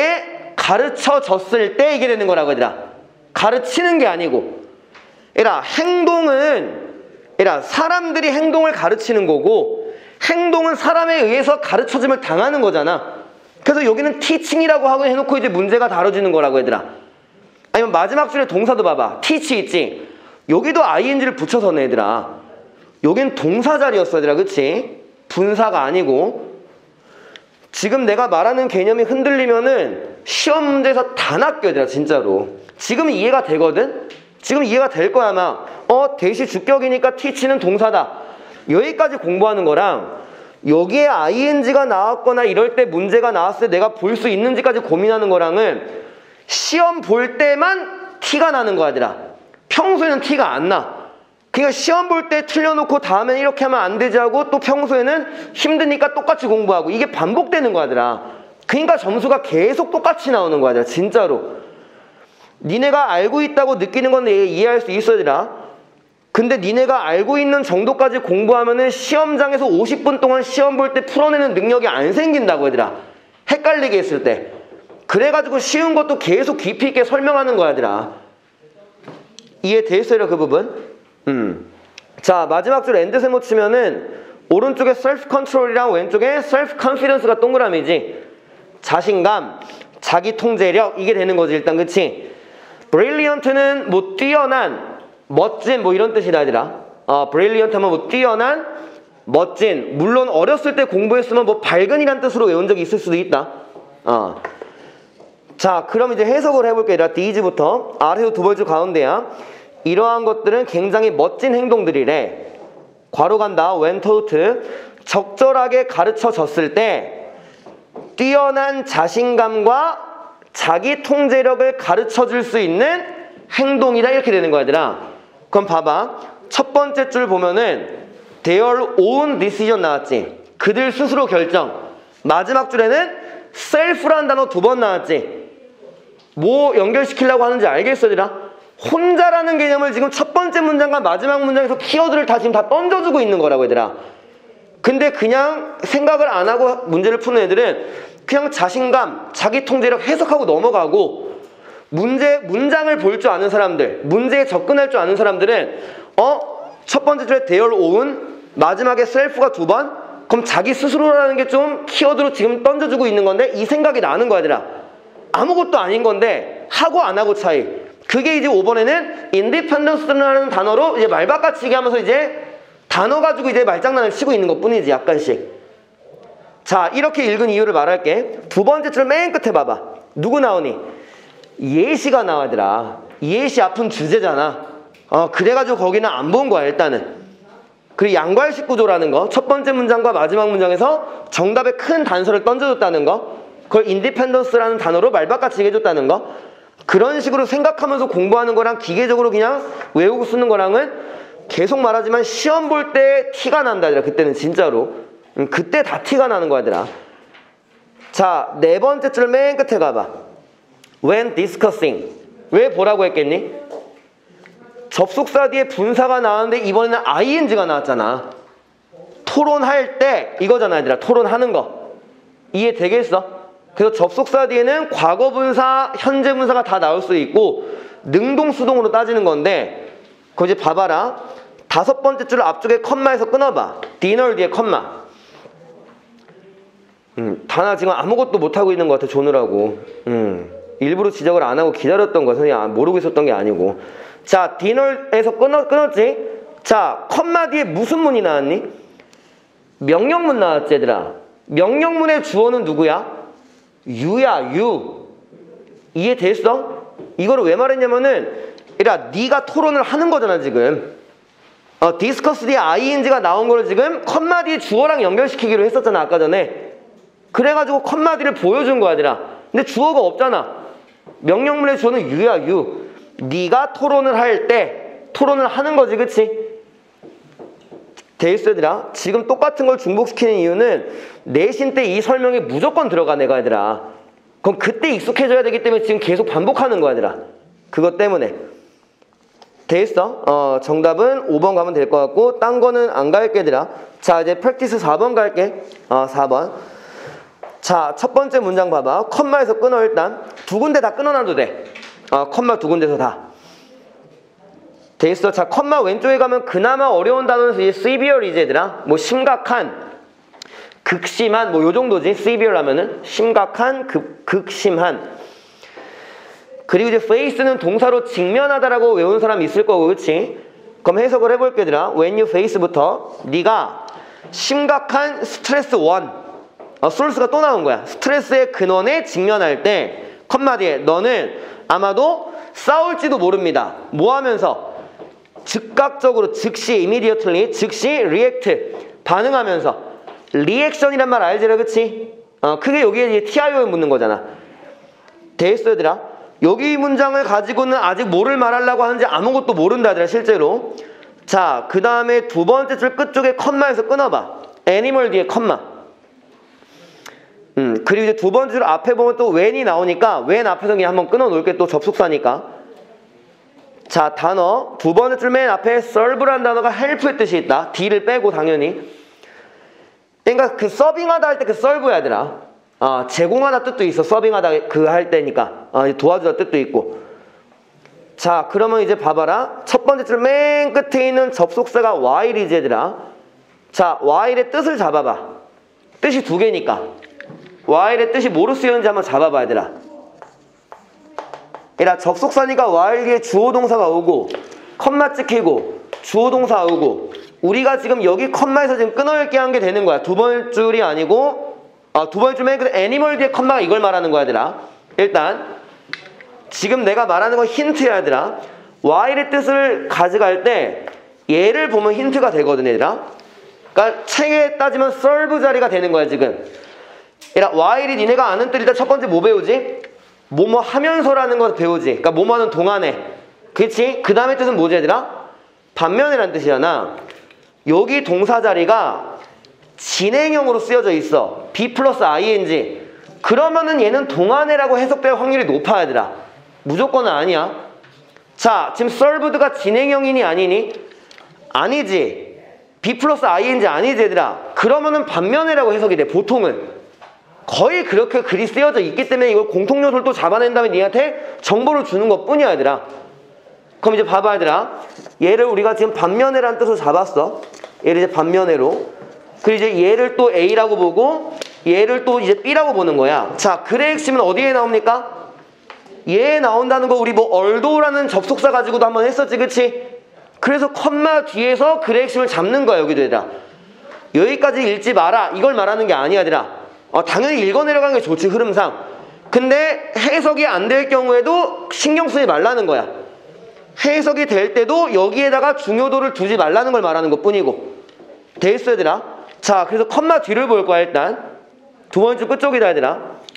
가르쳐졌을 때 이게 되는 거라고 얘들아. 가르치는 게 아니고. 얘들아, 행동은 얘들아, 사람들이 행동을 가르치는 거고 행동은 사람에 의해서 가르쳐짐을 당하는 거잖아. 그래서 여기는 teaching이라고 하고 해놓고 이제 문제가 다뤄지는 거라고 얘들아. 아니면 마지막 줄에 동사도 봐봐. teach 있지? 여기도 ing를 붙여서네 얘들아. 여긴 동사 자리였어 얘들아. 그치? 분사가 아니고. 지금 내가 말하는 개념이 흔들리면은 시험 문제에서 다 낚여 얘들아. 진짜로. 지금 이해가 되거든? 지금 이해가 될 거야 아마. 대시 주격이니까 teach는 동사다. 여기까지 공부하는 거랑 여기에 ing가 나왔거나 이럴 때 문제가 나왔을 때 내가 볼 수 있는지까지 고민하는 거랑은 시험 볼 때만 티가 나는 거야 얘들아. 평소에는 티가 안 나. 그러니까 시험 볼 때 틀려놓고 다음엔 이렇게 하면 안 되지 하고 또 평소에는 힘드니까 똑같이 공부하고 이게 반복되는 거야 얘들아. 그러니까 점수가 계속 똑같이 나오는 거야 얘들아. 진짜로. 니네가 알고 있다고 느끼는 건 이해할 수 있어 얘들아. 근데 니네가 알고 있는 정도까지 공부하면은 시험장에서 50분 동안 시험 볼 때 풀어내는 능력이 안 생긴다고 얘들아. 헷갈리게 했을 때. 그래가지고 쉬운 것도 계속 깊이 있게 설명하는 거야 얘들아. 이해됐어요 그 부분? 자, 마지막 줄 엔드 세모 치면은 오른쪽에 self control이랑 왼쪽에 self confidence가 동그라미지. 자신감, 자기 통제력 이게 되는 거지 일단. 그치? brilliant는 뭐 뛰어난, 멋진 뭐 이런 뜻이다 얘들아. brilliant 하면 뭐 뛰어난, 멋진. 물론 어렸을 때 공부했으면 뭐 밝은이란 뜻으로 외운 적이 있을 수도 있다. 자, 그럼 이제 해석을 해볼게 얘들아. Thes부터 아래로 두 번째 가운데야. 이러한 것들은 굉장히 멋진 행동들이래. 괄호 간다. when taught, 적절하게 가르쳐졌을 때 뛰어난 자신감과 자기 통제력을 가르쳐줄 수 있는 행동이다 이렇게 되는 거야 얘들아. 그럼 봐봐. 첫 번째 줄 보면은 their own decision 나왔지. 그들 스스로 결정. 마지막 줄에는 self라는 단어 두 번 나왔지. 뭐 연결시키려고 하는지 알겠어 얘들아? 혼자라는 개념을 지금 첫 번째 문장과 마지막 문장에서 키워드를 다 지금 다 던져주고 있는 거라고 얘들아. 근데 그냥 생각을 안 하고 문제를 푸는 애들은 그냥 자신감, 자기 통제력 해석하고 넘어가고 문장을 볼 줄 아는 사람들, 문제에 접근할 줄 아는 사람들은 첫 번째 줄에 their own, 마지막에 self가 두 번, 그럼 자기 스스로라는 게 좀 키워드로 지금 던져주고 있는 건데 이 생각이 나는 거야 얘들아. 아무것도 아닌 건데 하고 안 하고 차이. 그게 이제 5번에는 independence라는 단어로 이제 말바꿔치기 하면서 이제 단어 가지고 이제 말장난을 치고 있는 것 뿐이지 약간씩. 자, 이렇게 읽은 이유를 말할게. 두 번째 줄 맨 끝에 봐봐. 누구 나오니? 예시가 나와 얘들아. 예시 앞은 주제잖아. 그래가지고 거기는 안 본 거야 일단은. 그리고 양괄식 구조라는 거. 첫 번째 문장과 마지막 문장에서 정답의 큰 단서를 던져줬다는 거. 그걸 independence라는 단어로 말바꿔치기 해줬다는 거. 그런 식으로 생각하면서 공부하는 거랑 기계적으로 그냥 외우고 쓰는 거랑은 계속 말하지만 시험 볼 때 티가 난다 얘들아. 그때는 진짜로. 그때 다 티가 나는 거야 얘들아. 자, 네 번째 줄 맨 끝에 가봐. when discussing. 왜 보라고 했겠니? 접속사 뒤에 분사가 나왔는데 이번에는 ing가 나왔잖아. 토론할 때 이거잖아 얘들아. 토론하는 거. 이해되겠어? 그래서 접속사 뒤에는 과거 분사, 현재 분사가 다 나올 수 있고 능동, 수동으로 따지는 건데 그거 이제 봐봐라. 다섯 번째 줄 앞쪽에 컴마에서 끊어봐. dinner 뒤에 컴마. 다나 지금 아무것도 못하고 있는 것 같아 조느라고. 일부러 지적을 안 하고 기다렸던 거 선생님 모르고 있었던 게 아니고. 자, dinner에서 끊었지? 자, 컴마 뒤에 무슨 문이 나왔니? 명령문 나왔지 얘들아. 명령문의 주어는 누구야? you야 you. 이해됐어? 이거를 왜 말했냐면은 얘들아 네가 토론을 하는 거잖아 지금. discuss 뒤에 ing가 나온 거를 지금 컴마 뒤에 주어랑 연결시키기로 했었잖아 아까 전에. 그래가지고 컴마 뒤를 보여준 거야 얘들아. 근데 주어가 없잖아. 명령문의 주어는 you야 you. 네가 토론을 할 때 토론을 하는 거지 그치? 돼있어 얘들아. 지금 똑같은 걸 중복시키는 이유는 내신 때 이 설명이 무조건 들어가 내가 얘들아. 그럼 그때 익숙해져야 되기 때문에 지금 계속 반복하는 거야 얘들아. 그것 때문에. 돼있어? 정답은 5번 가면 될 것 같고 딴 거는 안 갈게 얘들아. 자, 이제 프랙티스 4번 갈게. 4번. 자, 첫 번째 문장 봐봐. 컴마에서 끊어 일단. 두 군데 다 끊어놔도 돼. 컴마 두 군데서 다. 돼 있어. 자, 컴마 왼쪽에 가면 그나마 어려운 단어에서 이제 severe 이제 얘들아. 뭐 심각한, 극심한, 뭐 요 정도지. severe 하면은 심각한, 극심한. 그리고 이제 face는 동사로 직면하다라고 외운 사람 있을 거고, 그치? 그럼 해석을 해볼게 얘들아. when you face부터 네가 심각한 스트레스 원, 소스가 또 나온 거야. 스트레스의 근원에 직면할 때 컴마 뒤에 너는 아마도 싸울지도 모릅니다. 뭐 하면서? 즉각적으로, 즉시, immediately, 즉시, react, 반응하면서. 리액션이란 말 알지라, 그치? 그게 여기에 이제 TIO에 묻는 거잖아. 됐어, 얘들아. 여기 문장을 가지고는 아직 뭐를 말하려고 하는지 아무것도 모른다, 얘들아, 실제로. 자, 그 다음에 두 번째 줄 끝쪽에 컴마에서 끊어봐. 애니멀 뒤에 컴마. 그리고 이제 두 번째 줄 앞에 보면 또 when이 나오니까 when 앞에서 그냥 한번 끊어 놓을게. 또 접속사니까. 자, 단어 두 번째 줄 맨 앞에 serve라는 단어가 help의 뜻이 있다. D를 빼고 당연히. 그러니까 그 서빙하다 할 때 그 serve야 얘들아. 제공하다 뜻도 있어. 서빙하다 그 할 때니까. 도와주다 뜻도 있고. 자, 그러면 이제 봐봐라. 첫 번째 줄 맨 끝에 있는 접속사가 while이지 얘들아. 자, while의 뜻을 잡아봐. 뜻이 두 개니까. while의 뜻이 뭐로 쓰였는지 한번 잡아봐 얘들아. 얘들아, 접속사니까 while 뒤에 주어 동사가 오고 컴마 찍히고 주어 동사 오고 우리가 지금 여기 컴마에서 지금 끊어읽게 한 게 되는 거야. 두 번째 줄이 아니고 두 번째 줄 맨 끝에 애니멀 뒤에 컴마가 이걸 말하는 거야 얘들아. 일단 지금 내가 말하는 건 힌트야 얘들아. while의 뜻을 가져갈 때 얘를 보면 힌트가 되거든 얘들아. 그러니까 책에 따지면 serve 자리가 되는 거야 지금. 얘들아, while이 니네가 아는 뜻 일단 첫 번째 뭐 배우지? 뭐뭐 하면서라는 거 배우지. 그러니까 뭐뭐 하는 동안에. 그치? 그 다음에 뜻은 뭐지 얘들아? 반면에라는 뜻이잖아. 여기 동사 자리가 진행형으로 쓰여져 있어. be 플러스 ing. 그러면은 얘는 동안에라고 해석될 확률이 높아 얘들아. 무조건은 아니야. 자, 지금 served가 진행형이니 아니니? 아니지. be 플러스 ing 아니지 얘들아. 그러면은 반면에라고 해석이 돼 보통은. 거의 그렇게 글이 쓰여져 있기 때문에 이걸 공통요소를 또 잡아낸 다음에 니한테 정보를 주는 것 뿐이야 얘들아. 그럼 이제 봐봐 얘들아. 얘를 우리가 지금 반면에라는 뜻으로 잡았어. 얘를 이제 반면에로. 그리고 이제 얘를 또 A라고 보고 얘를 또 이제 B라고 보는 거야. 자, 글의 핵심은 어디에 나옵니까? 얘에 나온다는 거 우리 뭐 although라는 접속사 가지고도 한번 했었지, 그치? 그래서 컴마 뒤에서 글의 핵심을 잡는 거야 여기도 얘들아. 여기까지 읽지 마라 이걸 말하는 게 아니야 얘들아. 당연히 읽어 내려가는 게 좋지 흐름상. 근데 해석이 안 될 경우에도 신경 쓰지 말라는 거야. 해석이 될 때도 여기에다가 중요도를 두지 말라는 걸 말하는 것 뿐이고. 됐어 얘들아. 자, 그래서 컴마 뒤를 볼 거야 일단. 두 번째 끝쪽이다 얘들아.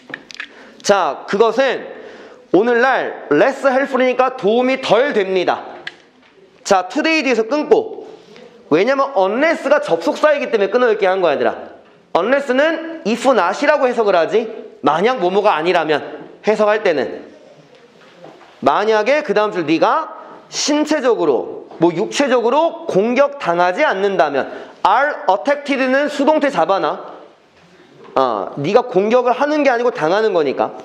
자, 그것은 오늘날 less helpful이니까 도움이 덜 됩니다. 자, today 뒤에서 끊고. 왜냐면 unless가 접속사이기 때문에 끊어읽게 한 거야 얘들아. unless는 if not이라고 해석을 하지. 만약 뭐뭐가 아니라면 해석할 때는. 만약에 그 다음 줄 네가 신체적으로 뭐 육체적으로 공격당하지 않는다면 are attacked는 수동태 잡아놔. 네가 공격을 하는 게 아니고 당하는 거니까.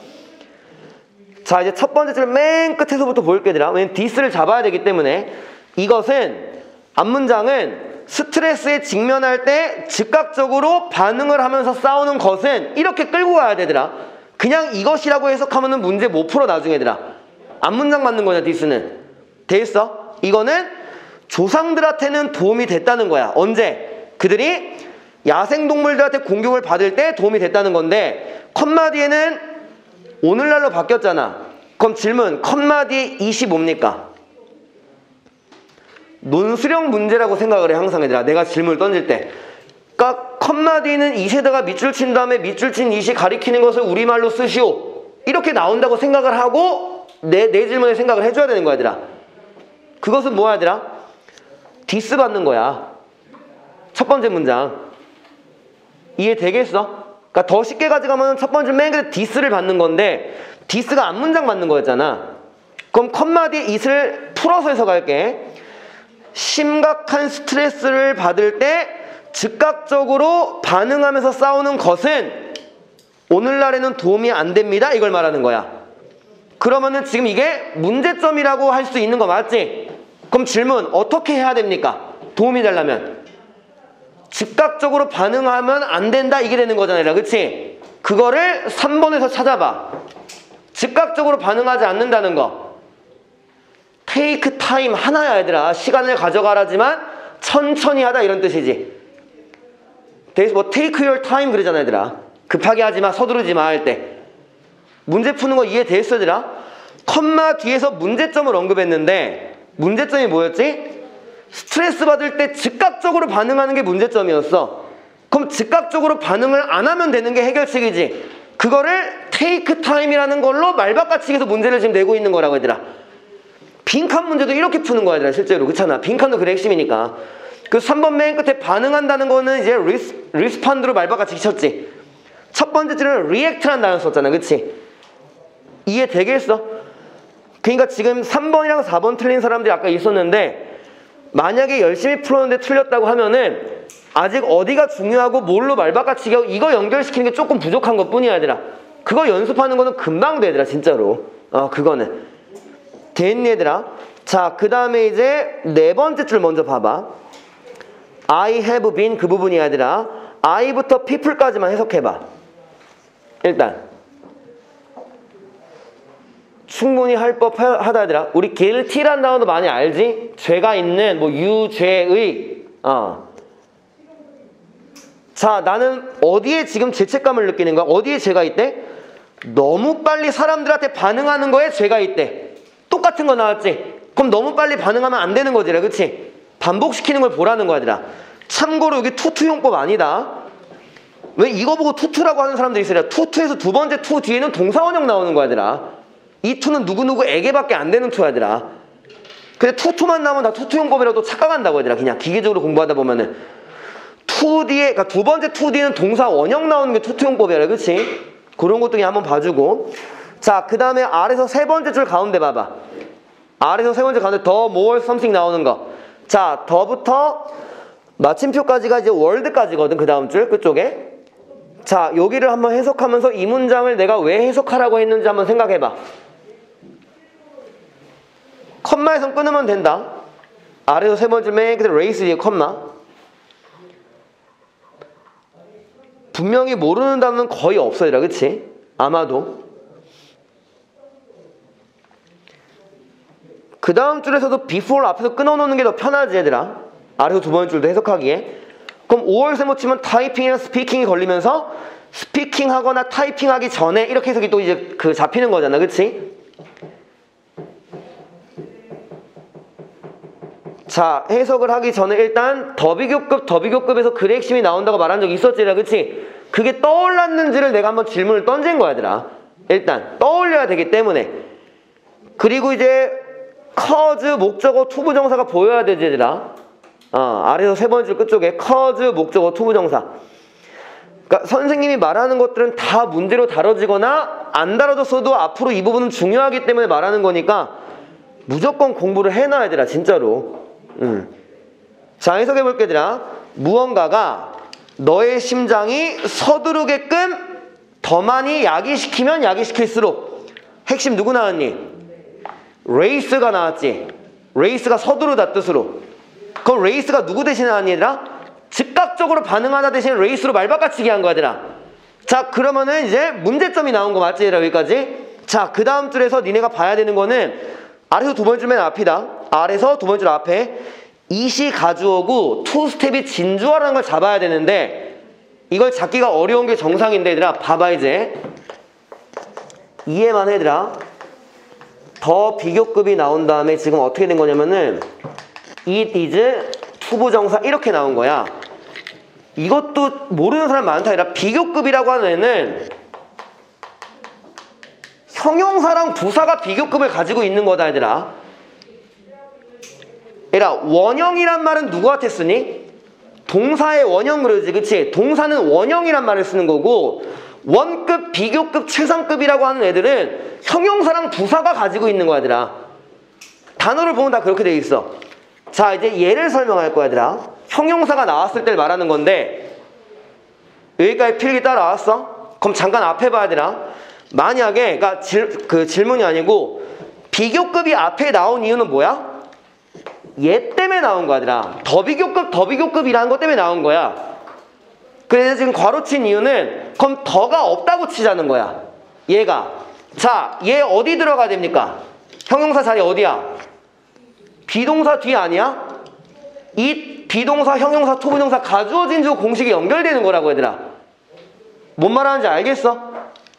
자, 이제 첫 번째 줄 맨 끝에서부터 볼게 얘들아. 왜냐면 this를 잡아야 되기 때문에. 이것은 앞문장은 스트레스에 직면할 때 즉각적으로 반응을 하면서 싸우는 것은 이렇게 끌고 가야 되더라. 그냥 이것이라고 해석하면은 문제 못 풀어 나중에 얘들아. 앞문장 맞는 거냐 this는. 돼 있어? 이거는 조상들한테는 도움이 됐다는 거야. 언제? 그들이 야생동물들한테 공격을 받을 때 도움이 됐다는 건데 컴마 뒤에는 오늘날로 바뀌었잖아. 그럼 질문, 컴마 뒤에 it이 뭡니까? 논술형 문제라고 생각을 해 항상 얘들아. 내가 질문을 던질 때. 그러니까 컴마 뒤에는 it에다가 밑줄 친 다음에 밑줄 친 it이 가리키는 것을 우리말로 쓰시오. 이렇게 나온다고 생각을 하고 내 질문에 생각을 해줘야 되는 거야 얘들아. 그것은 뭐야 얘들아? 디스 받는 거야. 첫 번째 문장. 이해되겠어? 그러니까 더 쉽게 가져가면 첫 번째 맨 끝에 디스를 받는 건데 디스가 앞문장 받는 거였잖아. 그럼 컴마 뒤에 it을 풀어서 해석할게. 심각한 스트레스를 받을 때 즉각적으로 반응하면서 싸우는 것은 오늘날에는 도움이 안 됩니다. 이걸 말하는 거야. 그러면은 지금 이게 문제점이라고 할 수 있는 거 맞지? 그럼 질문 어떻게 해야 됩니까? 도움이 되려면 즉각적으로 반응하면 안 된다 이게 되는 거잖아요. 그치? 그거를 3번에서 찾아봐. 즉각적으로 반응하지 않는다는 거. take time 하나야 얘들아. 시간을 가져가라지만 천천히 하다 이런 뜻이지. 뭐 take your time 그러잖아 얘들아. 급하게 하지 마, 서두르지 마 할 때. 문제 푸는 거 이해됐어 얘들아? 컴마 뒤에서 문제점을 언급했는데 문제점이 뭐였지? 스트레스 받을 때 즉각적으로 반응하는 게 문제점이었어. 그럼 즉각적으로 반응을 안 하면 되는 게 해결책이지. 그거를 take time이라는 걸로 말바꿔치기해서 문제를 지금 내고 있는 거라고 얘들아. 빈칸 문제도 이렇게 푸는 거야 얘들아 실제로. 그렇잖아. 빈칸도 그래 핵심이니까. 그 3번 맨 끝에 반응한다는 거는 이제 respond로 말바꿔치기 쳤지. 첫 번째 줄은 react라는 단어 썼잖아. 그치? 이해되겠어? 그러니까 지금 3번이랑 4번 틀린 사람들이 아까 있었는데 만약에 열심히 풀었는데 틀렸다고 하면은 아직 어디가 중요하고 뭘로 말바꿔치기 하고 이거 연결시키는 게 조금 부족한 것 뿐이야 얘들아. 그거 연습하는 거는 금방 돼 얘들아 진짜로. 그거는 됐니 얘들아? 자, 그 다음에 이제 네 번째 줄 먼저 봐봐. I have been 그 부분이야 얘들아. I부터 people까지만 해석해봐. 일단 충분히 할 법하다 얘들아. 우리 guilty란 단어도 많이 알지? 죄가 있는 뭐 유죄의. 자, 나는 어디에 지금 죄책감을 느끼는 거야? 어디에 죄가 있대? 너무 빨리 사람들한테 반응하는 거에 죄가 있대. 똑같은 거 나왔지? 그럼 너무 빨리 반응하면 안 되는 거지라. 그치? 반복시키는 걸 보라는 거야 얘들아. 참고로 여기 투투용법 아니다. 왜 이거 보고 투투라고 하는 사람들이 있어요. 투투에서 두 번째 투 뒤에는 동사원형 나오는 거야 얘들아. 이 투는 누구누구에게밖에 안 되는 투야 얘들아. 근데 투투만 나오면 다 투투용법이라고 착각한다고 얘들아. 그냥 기계적으로 공부하다 보면은 투 뒤에, 그러니까 두 번째 투 뒤에는 동사 원형 나오는 게 투투용법이야. 그치? 그런 것도 그냥 한번 봐주고. 자, 그 다음에 아래서 세 번째 줄 가운데 봐봐. 아래서 세 번째 가운데 더 more something 나오는 거. 자, 더부터 마침표까지가 이제 월드까지거든. 그 다음 줄 끝쪽에. 자, 여기를 한번 해석하면서 이 문장을 내가 왜 해석하라고 했는지 한번 생각해봐. 컴마에선 끊으면 된다. 아래서 세 번째 맨 끝에 레이스 뒤에 컴마. 분명히 모르는 단어는 거의 없어 얘들아. 그치? 아마도. 그 다음 줄에서도 before 앞에서 끊어놓는 게 더 편하지 얘들아. 아래서 두 번째 줄도 해석하기에. 그럼 5월세 못 치면 타이핑이랑 스피킹이 걸리면서 스피킹 하거나 타이핑 하기 전에 이렇게 해석이 또 이제 그 잡히는 거잖아. 그치? 자, 해석을 하기 전에 일단 더비교급에서 글의 핵심이 나온다고 말한 적이 있었지라. 그치? 그게 떠올랐는지를 내가 한번 질문을 던진 거야 얘들아. 일단 떠올려야 되기 때문에. 그리고 이제 cause 목적어 투부정사가 보여야 되지 얘들아. 아래서 세 번째 줄 끝쪽에 cause 목적어 투부정사. 그러니까 선생님이 말하는 것들은 다 문제로 다뤄지거나 안 다뤄졌어도 앞으로 이 부분은 중요하기 때문에 말하는 거니까 무조건 공부를 해놔야 얘들아 진짜로. 자, 해석해볼게 얘들아. 무언가가 너의 심장이 서두르게끔 더 많이 야기시키면 야기시킬수록 핵심 누구 나왔니? 레이스가 나왔지. 레이스가 서두르다 뜻으로. 그럼 레이스가 누구 대신 나왔니 얘들아? 즉각적으로 반응하다 대신 레이스로 말바꿔치기 한 거야 얘들아. 자, 그러면은 이제 문제점이 나온 거 맞지 얘들아 여기까지? 자, 그 다음 줄에서 니네가 봐야 되는 거는 아래서 두 번째 줄 맨 앞이다. 아래서 두 번째 줄 앞에 이시 가주어고 투스텝이 진주어라는 걸 잡아야 되는데 이걸 잡기가 어려운 게 정상인데 얘들아 봐봐 이제. 이해만 해 얘들아. 더 비교급이 나온 다음에 지금 어떻게 된 거냐면은 it is 투부정사 이렇게 나온 거야. 이것도 모르는 사람 많다. 얘들아 비교급이라고 하는 애는 형용사랑 부사가 비교급을 가지고 있는 거다 얘들아. 얘들아 원형이란 말은 누구한테 쓰니? 동사의 원형 그러지. 그치? 동사는 원형이란 말을 쓰는 거고 원급, 비교급, 최상급이라고 하는 애들은 형용사랑 부사가 가지고 있는 거야 얘들아. 단어를 보면 다 그렇게 돼 있어. 자, 이제 예를 설명할 거야 얘들아. 형용사가 나왔을 때 말하는 건데 여기까지 필기 따라왔어? 그럼 잠깐 앞에 봐야 되나? 만약에 그러니까 질문이 아니고 비교급이 앞에 나온 이유는 뭐야? 얘 때문에 나온 거야, 얘들아. 더비교급이라는 것 때문에 나온 거야. 그래서 지금 괄호친 이유는 그럼 더가 없다고 치자는 거야. 얘가. 자, 얘 어디 들어가야 됩니까? 형용사 자리 어디야? 비동사 뒤 아니야? 이 비동사, 형용사, 투부정사 가주어 진주어 공식이 연결되는 거라고 얘들아. 뭔 말하는지 알겠어?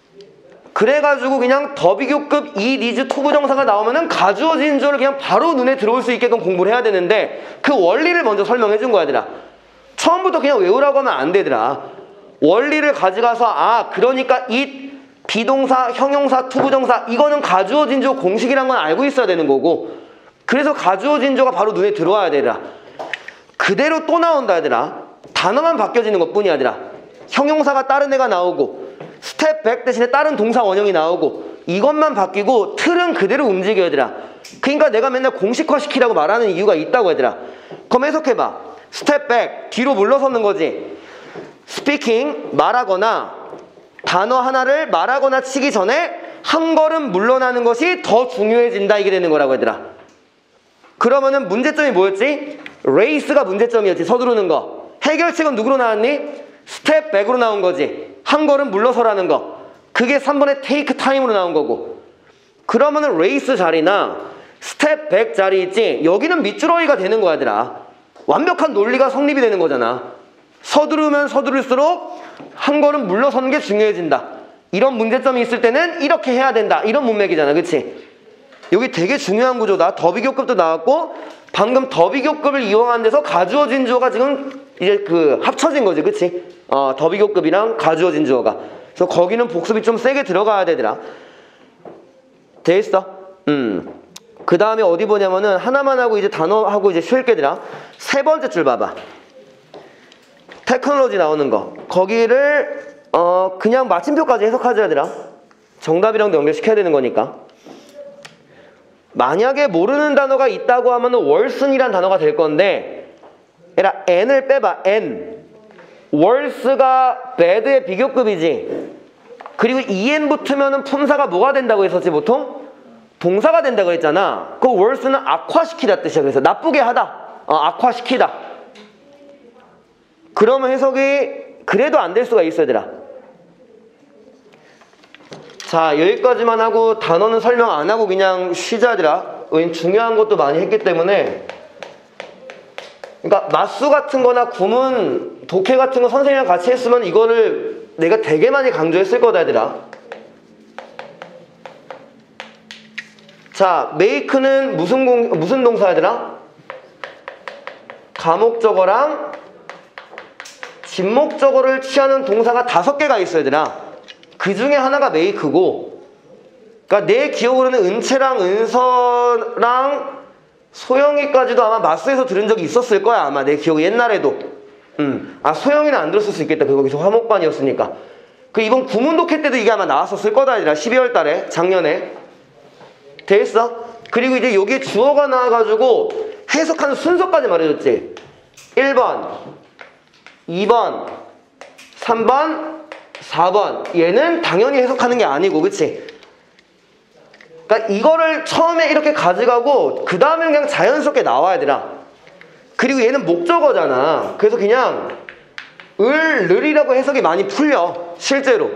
그래가지고 그냥 더비교급 이 니즈 투부정사가 나오면은 가주어 진주어를 그냥 바로 눈에 들어올 수 있게끔 공부를 해야 되는데 그 원리를 먼저 설명해 준 거야 얘들아. 처음부터 그냥 외우라고 하면 안 되더라. 원리를 가져가서 그러니까 이 비동사, 형용사, 투부정사 이거는 가주어 진주어 공식이란 건 알고 있어야 되는 거고 그래서 가주어 진주어가 바로 눈에 들어와야 되더라. 그대로 또 나온다 얘들아. 단어만 바뀌어지는 것 뿐이야 얘들아. 형용사가 다른 애가 나오고 스텝 백 대신에 다른 동사 원형이 나오고 이것만 바뀌고 틀은 그대로 움직여야 얘들아. 그러니까 내가 맨날 공식화 시키라고 말하는 이유가 있다고 얘들아. 그럼 해석해봐. 스텝 백 뒤로 물러서는 거지. 스피킹 말하거나 단어 하나를 말하거나 치기 전에 한 걸음 물러나는 것이 더 중요해진다 이게 되는 거라고 얘들아. 그러면은 문제점이 뭐였지? 레이스가 문제점이었지. 서두르는 거. 해결책은 누구로 나왔니? 스텝 백으로 나온 거지. 한 걸음 물러서라는 거. 그게 3번의 테이크 타임으로 나온 거고. 그러면은 레이스 자리나 스텝 백 자리 있지. 여기는 밑줄어이가 되는 거야 얘들아. 완벽한 논리가 성립이 되는 거잖아. 서두르면 서두를수록 한 걸음 물러서는 게 중요해진다. 이런 문제점이 있을 때는 이렇게 해야 된다. 이런 문맥이잖아. 그치? 여기 되게 중요한 구조다. 더비교급도 나왔고 방금 더비교급을 이용한 데서 가주어 진주어가 지금 이제 합쳐진 거지. 그치? 더비교급이랑 가주어 진주어가. 그래서 거기는 복습이 좀 세게 들어가야 되더라. 돼 있어? 그 다음에 어디 보냐면은 하나만 하고 이제 단어하고 이제 쉴 게더라. 세 번째 줄 봐봐. 테크놀로지 나오는 거. 거기를 그냥 마침표까지 해석하자 얘들아. 정답이랑도 연결시켜야 되는 거니까. 만약에 모르는 단어가 있다고 하면 월슨이란 단어가 될 건데 얘들아 n을 빼봐. n. 월스가 bad의 비교급이지. 그리고 en 붙으면 품사가 뭐가 된다고 했었지 보통? 동사가 된다고 했잖아. 그 월스는 악화시키다 뜻이야. 그래서 나쁘게 하다. 악화시키다. 그러면 해석이 그래도 안 될 수가 있어 얘들아. 자 여기까지만 하고 단어는 설명 안 하고 그냥 쉬자 얘들아. 왜냐면 중요한 것도 많이 했기 때문에. 그러니까 맞수 같은 거나 구문, 독해 같은 거 선생님이랑 같이 했으면 이거를 내가 되게 많이 강조했을 거다 얘들아. 자 make는 무슨 동사 얘들아? 가목적어랑 진목적어를 취하는 동사가 5개가 있어 얘들아. 그 중에 하나가 make고, 그러니까 내 기억으로는 은채랑 은서랑 소영이까지도 아마 맞수에서 들은 적이 있었을 거야. 아마 내 기억에 옛날에도. 소영이는 안 들었을 수 있겠다. 거기서 화목반이었으니까. 이번 구문독해 때도 이게 아마 나왔었을 거다 얘들아. 12월 달에 작년에. 됐어? 그리고 이제 여기에 주어가 나와가지고 해석하는 순서까지 말해줬지. 1번 2번 3번 4번 얘는 당연히 해석하는 게 아니고 그치? 그러니까 이거를 처음에 이렇게 가져가고 그 다음에는 그냥 자연스럽게 나와야 되라. 그리고 얘는 목적어잖아. 그래서 그냥 을이라고 해석이 많이 풀려 실제로.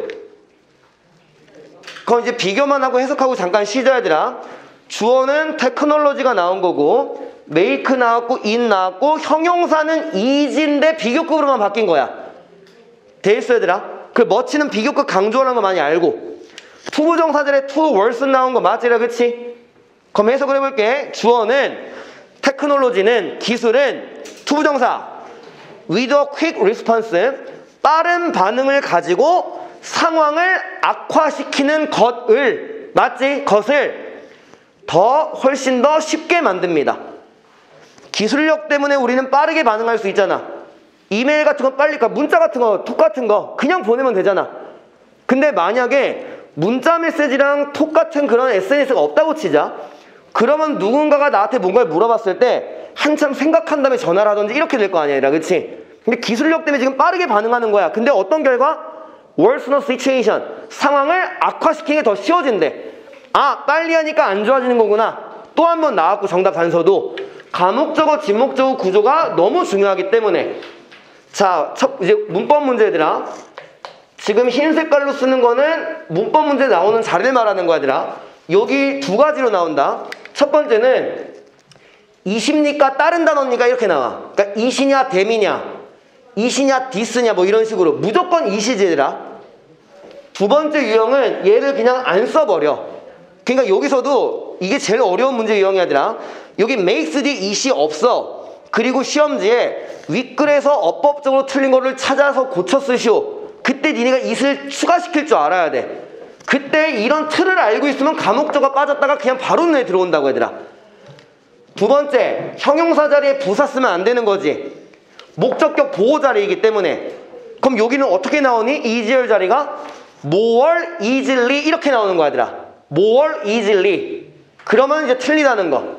그럼 이제 비교만 하고 해석하고 잠깐 쉬자 얘들아. 주어는 테크놀로지가 나온 거고 make 나왔고 it 나왔고 형용사는 is인데 비교급으로만 바뀐 거야. 돼 있어 얘들아. 그 멋지는 비교급 강조하는 거 많이 알고 투부정사들의 to worse 나온 거 맞지라 그치? 그럼 해석을 해볼게. 주어는 테크놀로지는 기술은 투부정사 with a quick response 빠른 반응을 가지고 상황을 악화시키는 것을 맞지? 것을 훨씬 더 쉽게 만듭니다. 기술력 때문에 우리는 빠르게 반응할 수 있잖아. 이메일 같은 거 빨리, 문자 같은 거, 톡 같은 거 그냥 보내면 되잖아. 근데 만약에 문자 메시지랑 톡 같은 그런 SNS가 없다고 치자. 그러면 누군가가 나한테 뭔가를 물어봤을 때 한참 생각한 다음에 전화를 하든지 이렇게 될 거 아니야, 그치? 근데 기술력 때문에 지금 빠르게 반응하는 거야. 근데 어떤 결과? Worsener situation. 상황을 악화시키는 게 더 쉬워진대. 아, 빨리 하니까 안 좋아지는 거구나. 또 한 번 나왔고 정답 단서도 가목적어, 진목적어 구조가 너무 중요하기 때문에. 자, 이제 문법 문제 얘들아. 지금 흰 색깔로 쓰는 거는 문법 문제 나오는 자리를 말하는 거야 얘들아. 여기 두 가지로 나온다. 첫 번째는 이십니까 다른 단어입니까 이렇게 나와. 그러니까 이시냐 댐이냐 이시냐 디스냐 뭐 이런 식으로 무조건 이시지 얘들아. 두 번째 유형은 얘를 그냥 안 써버려. 그러니까 여기서도 이게 제일 어려운 문제 유형이야 얘들아. 여기 makes the 이시 없어. 그리고 시험지에 윗글에서 어법적으로 틀린 거를 찾아서 고쳐 쓰시오. 그때 니네가 it을 추가시킬 줄 알아야 돼. 그때 이런 틀을 알고 있으면 가목적어가 빠졌다가 그냥 바로 눈에 들어온다고 얘들아. 두 번째, 형용사 자리에 부사 쓰면 안 되는 거지. 목적격 보호 자리이기 때문에. 그럼 여기는 어떻게 나오니? easier 자리가 more easily 이렇게 나오는 거야 얘들아. more easily. 그러면 이제 틀리다는 거.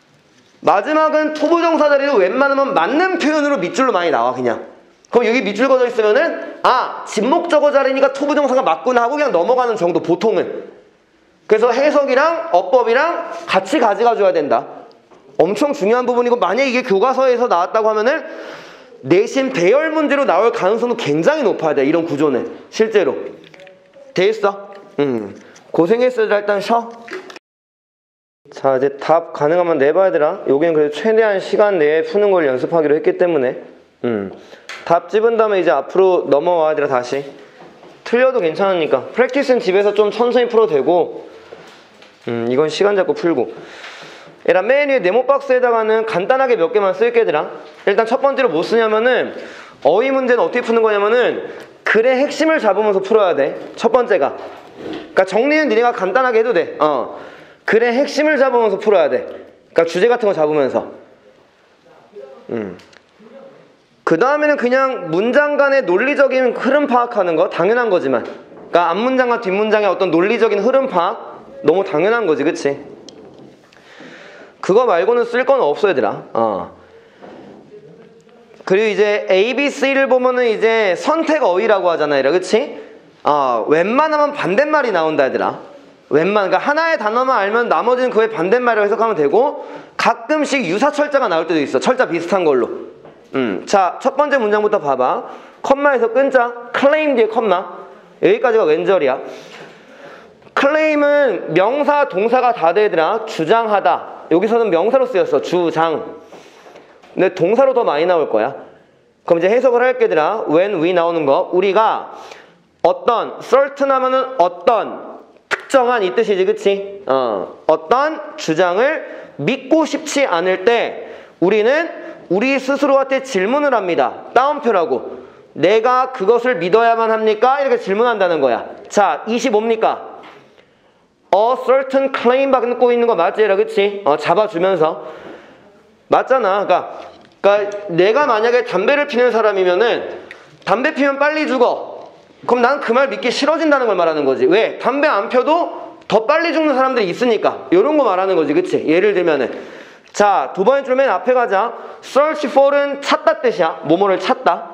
마지막은 투부정사 자리도 웬만하면 맞는 표현으로 밑줄로 많이 나와 그냥. 그럼 여기 밑줄 그어져 있으면은 아, 진목적어 자리니까 투부정사가 맞구나 하고 그냥 넘어가는 정도 보통은. 그래서 해석이랑 어법이랑 같이 가져가 줘야 된다. 엄청 중요한 부분이고 만약에 이게 교과서에서 나왔다고 하면은 내신 배열 문제로 나올 가능성도 굉장히 높아야 돼. 이런 구조는 실제로. 됐어? 고생했어. 일단 쉬어. 자, 이제 답 가능하면 내봐야 되라. 여기는 그래도 최대한 시간 내에 푸는 걸 연습하기로 했기 때문에 답 집은 다음에 이제 앞으로 넘어와야 되라. 다시 틀려도 괜찮으니까 프랙티스는 집에서 좀 천천히 풀어도 되고 이건 시간 잡고 풀고. 얘랑 맨 위에 네모 박스에다가는 간단하게 몇 개만 쓸게 얘들아. 일단 첫 번째로 뭐 쓰냐면은 어휘 문제는 어떻게 푸는 거냐면은 글의 핵심을 잡으면서 풀어야 돼. 첫 번째가. 그러니까 정리는 니네가 간단하게 해도 돼. 글의 핵심을 잡으면서 풀어야 돼. 그러니까 주제 같은 거 잡으면서. 그 다음에는 그냥 문장 간의 논리적인 흐름 파악하는 거 당연한 거지만. 그러니까 앞문장과 뒷문장의 어떤 논리적인 흐름 파악 너무 당연한 거지, 그치? 그거 말고는 쓸 건 없어 얘들아. 그리고 이제 A, B, C를 보면은 이제 선택 어휘라고 하잖아 얘들아, 그치? 웬만하면 반대말이 나온다 얘들아. 그러니까 하나의 단어만 알면 나머지는 그의 반대말로 해석하면 되고 가끔씩 유사철자가 나올 때도 있어. 철자 비슷한 걸로. 자, 첫 번째 문장부터 봐봐. 컴마에서 끈자, claim 뒤에 컴마. 여기까지가 왼절이야. claim은 명사, 동사가 다 되더라. 주장하다. 여기서는 명사로 쓰였어. 주장. 근데 동사로 더 많이 나올 거야. 그럼 이제 해석을 할게 얘들아. when we 나오는 거. 우리가 어떤, certain 하면은 어떤, 특정한 이 뜻이지, 그치? 어떤 주장을 믿고 싶지 않을 때 우리는 우리 스스로한테 질문을 합니다. 따옴표라고. 내가 그것을 믿어야만 합니까? 이렇게 질문한다는 거야. 자, 25입니까? A certain claim 받고 있는 거 맞지? 그치? 잡아주면서. 맞잖아. 그러니까 내가 만약에 담배를 피는 사람이면은 담배 피면 빨리 죽어. 그럼 난 그 말 믿기 싫어진다는 걸 말하는 거지. 왜? 담배 안 펴도 더 빨리 죽는 사람들이 있으니까. 이런 거 말하는 거지. 그치? 예를 들면은. 자, 두 번째 줄 맨 앞에 가자. search for은 찾다 뜻이야. 뭐뭐를 찾다.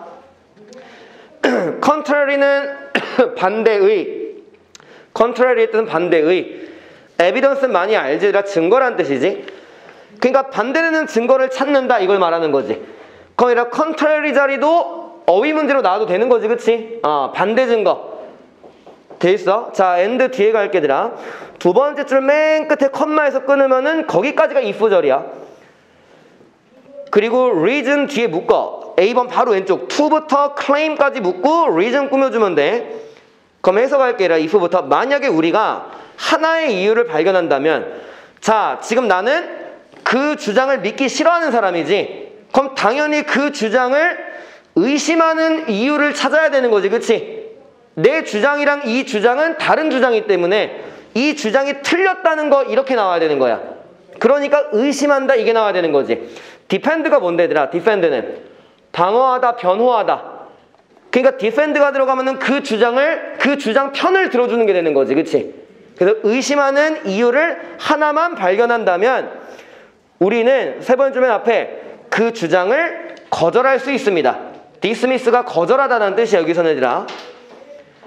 contrary는 반대의. contrary의 뜻은 반대의. evidence는 많이 알지? 증거란 뜻이지. 그러니까 반대되는 증거를 찾는다 이걸 말하는 거지. 그럼 contrary 자리도 어휘 문제로 나와도 되는 거지, 그치? 반대 증거. 돼 있어? 자, and 뒤에 갈게 얘들아. 두 번째 줄 맨 끝에 컴마에서 끊으면은 거기까지가 if절이야. 그리고 reason 뒤에 묶어. A번 바로 왼쪽. to부터 claim까지 묶고 reason 꾸며주면 돼. 그럼 해석할게 얘들아. if부터. 만약에 우리가 하나의 이유를 발견한다면, 자, 지금 나는 그 주장을 믿기 싫어하는 사람이지. 그럼 당연히 그 주장을 의심하는 이유를 찾아야 되는 거지, 그치? 내 주장이랑 이 주장은 다른 주장이기 때문에 이 주장이 틀렸다는 거 이렇게 나와야 되는 거야. 그러니까 의심한다 이게 나와야 되는 거지. defend가 뭔데 얘들아? defend는 방어하다, 변호하다. 그러니까 defend가 들어가면은 그 주장 편을 들어주는 게 되는 거지, 그치? 그래서 의심하는 이유를 하나만 발견한다면 우리는 세 번째 맨 앞에 그 주장을 거절할 수 있습니다. dismiss가 거절하다는 뜻이야 여기서는 얘들아.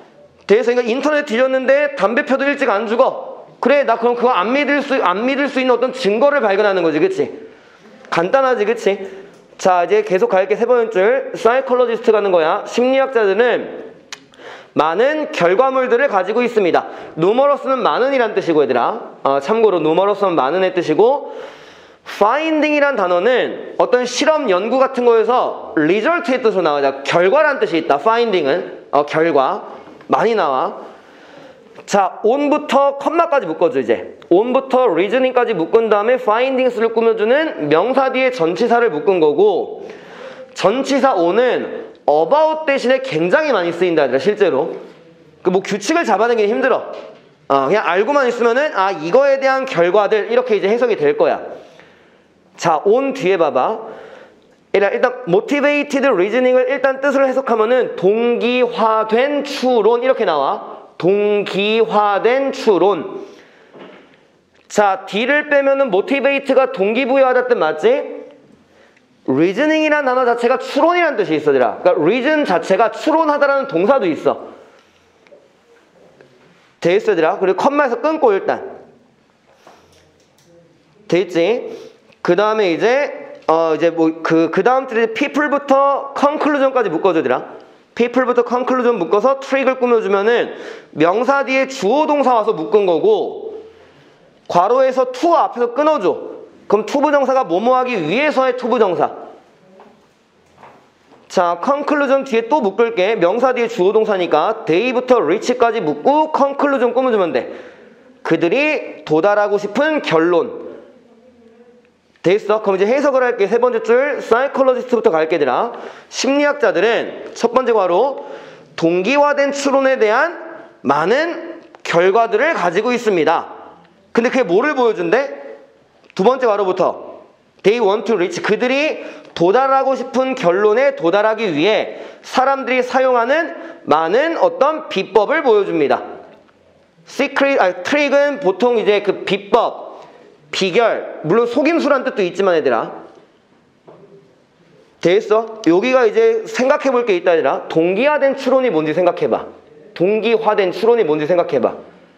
돼서 그러니까 인터넷 뒤졌는데 담배 펴도 일찍 안 죽어. 그래, 나 그럼 그거 안 믿을 수 있는 어떤 증거를 발견하는 거지, 그치? 간단하지, 그치? 자, 이제 계속 갈게. 세 번째 줄. 사이콜로지스트 가는 거야. 심리학자들은 많은 결과물들을 가지고 있습니다. numerous는 많은이란 뜻이고, 얘들아. 참고로 numerous는 많은의 뜻이고, finding이란 단어는 어떤 실험 연구 같은 거에서 result의 뜻으로 나와요. 결과란 뜻이 있다. finding은 결과 많이 나와. 자, on부터 컴마까지 묶어줘. 이제 on부터 reasoning까지 묶은 다음에 findings를 꾸며주는 명사 뒤에 전치사를 묶은 거고, 전치사 on은 about 대신에 굉장히 많이 쓰인다. 실제로 그 뭐 규칙을 잡아내기는 힘들어. 그냥 알고만 있으면은 이거에 대한 결과들 이렇게 이제 해석이 될 거야. 자, on 뒤에 봐봐. 일단 motivated reasoning을 일단 뜻을 해석하면은 동기화된 추론 이렇게 나와. 동기화된 추론. 자, D를 빼면은 motivate가 동기부여하다 뜻 맞지? reasoning이라는 단어 자체가 추론이라는 뜻이 있어, 얘들아. 그러니까 reason 자체가 추론하다라는 동사도 있어. 돼 있어, 얘들아. 그리고 컴마에서 끊고 일단 돼 있지. 그 다음에 이제 그 다음 줄에 people부터 conclusion까지 묶어줘, 얘들아. people부터 conclusion 묶어서 트릭을 꾸며주면은 명사 뒤에 주어 동사 와서 묶은 거고, 괄호에서 to 앞에서 끊어줘. 그럼 투부정사가 뭐뭐하기 위해서의 투부정사. 자, conclusion 뒤에 또 묶을게. 명사 뒤에 주어 동사니까 they부터 reach까지 묶고 conclusion 꾸며주면 돼. 그들이 도달하고 싶은 결론. 돼 있어? 그럼 이제 해석을 할게. 세 번째 줄 psychologist부터 갈게, 얘들아. 심리학자들은 첫 번째 괄호 동기화된 추론에 대한 많은 결과들을 가지고 있습니다. 근데 그게 뭐를 보여준대? 두 번째 괄호부터 they want to reach, 그들이 도달하고 싶은 결론에 도달하기 위해 사람들이 사용하는 많은 어떤 비법을 보여줍니다. 트릭은 보통 이제 그 비법, 비결, 물론 속임수란 뜻도 있지만 얘들아. 됐어? 여기가 이제 생각해 볼 게 있다, 얘들아. 동기화된 추론이 뭔지 생각해봐. 동기화된 추론이 뭔지 생각해봐.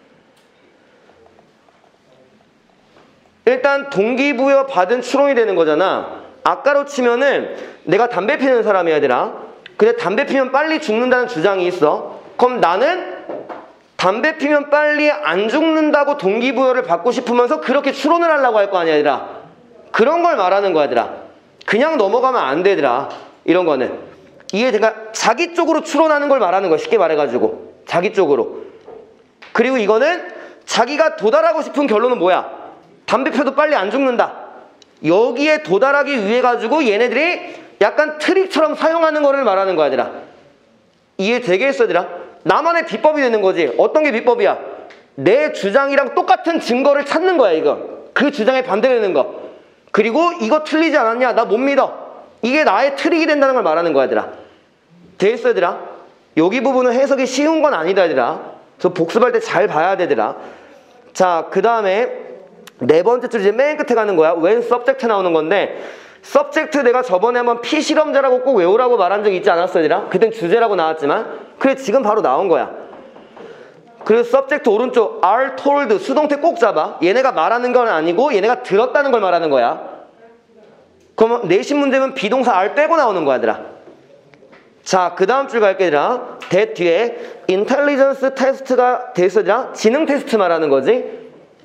일단 동기부여 받은 추론이 되는 거잖아. 아까로 치면은 내가 담배 피는 사람이야, 얘들아. 근데 담배 피면 빨리 죽는다는 주장이 있어. 그럼 나는 담배 피면 빨리 안 죽는다고 동기부여를 받고 싶으면서 그렇게 추론을 하려고 할 거 아니야, 얘들아. 그런 걸 말하는 거야, 얘들아. 그냥 넘어가면 안 되더라. 이런 거는 이해돼가? 자기 쪽으로 추론하는 걸 말하는 거야. 쉽게 말해가지고 자기 쪽으로. 그리고 이거는 자기가 도달하고 싶은 결론은 뭐야? 담배 펴도 빨리 안 죽는다. 여기에 도달하기 위해 가지고 얘네들이 약간 트릭처럼 사용하는 거를 말하는 거야, 얘들아. 이해되겠어, 얘들아? 나만의 비법이 되는 거지. 어떤 게 비법이야? 내 주장이랑 똑같은 증거를 찾는 거야, 이거. 그 주장에 반대되는 거. 그리고 이거 틀리지 않았냐? 나 못 믿어. 이게 나의 트릭이 된다는 걸 말하는 거야, 얘들아. 됐어, 얘들아? 여기 부분은 해석이 쉬운 건 아니다, 얘들아. 저 복습할 때 잘 봐야 되더라. 자, 그 다음에 네 번째 줄 이제 맨 끝에 가는 거야. when subject 나오는 건데, subject 내가 저번에 한번 피실험자라고 꼭 외우라고 말한 적 있지 않았어, 얘들아? 그땐 주제라고 나왔지만. 그래, 지금 바로 나온 거야. 그리고 subject 오른쪽 are told 수동태 꼭 잡아. 얘네가 말하는 건 아니고 얘네가 들었다는 걸 말하는 거야. 그럼 내신 문제면 비동사 are 빼고 나오는 거야, 얘들아. 자, 그 다음 줄 갈게, 얘들아. that 뒤에 intelligence test가 됐어, 얘들아. 지능 테스트 말하는 거지.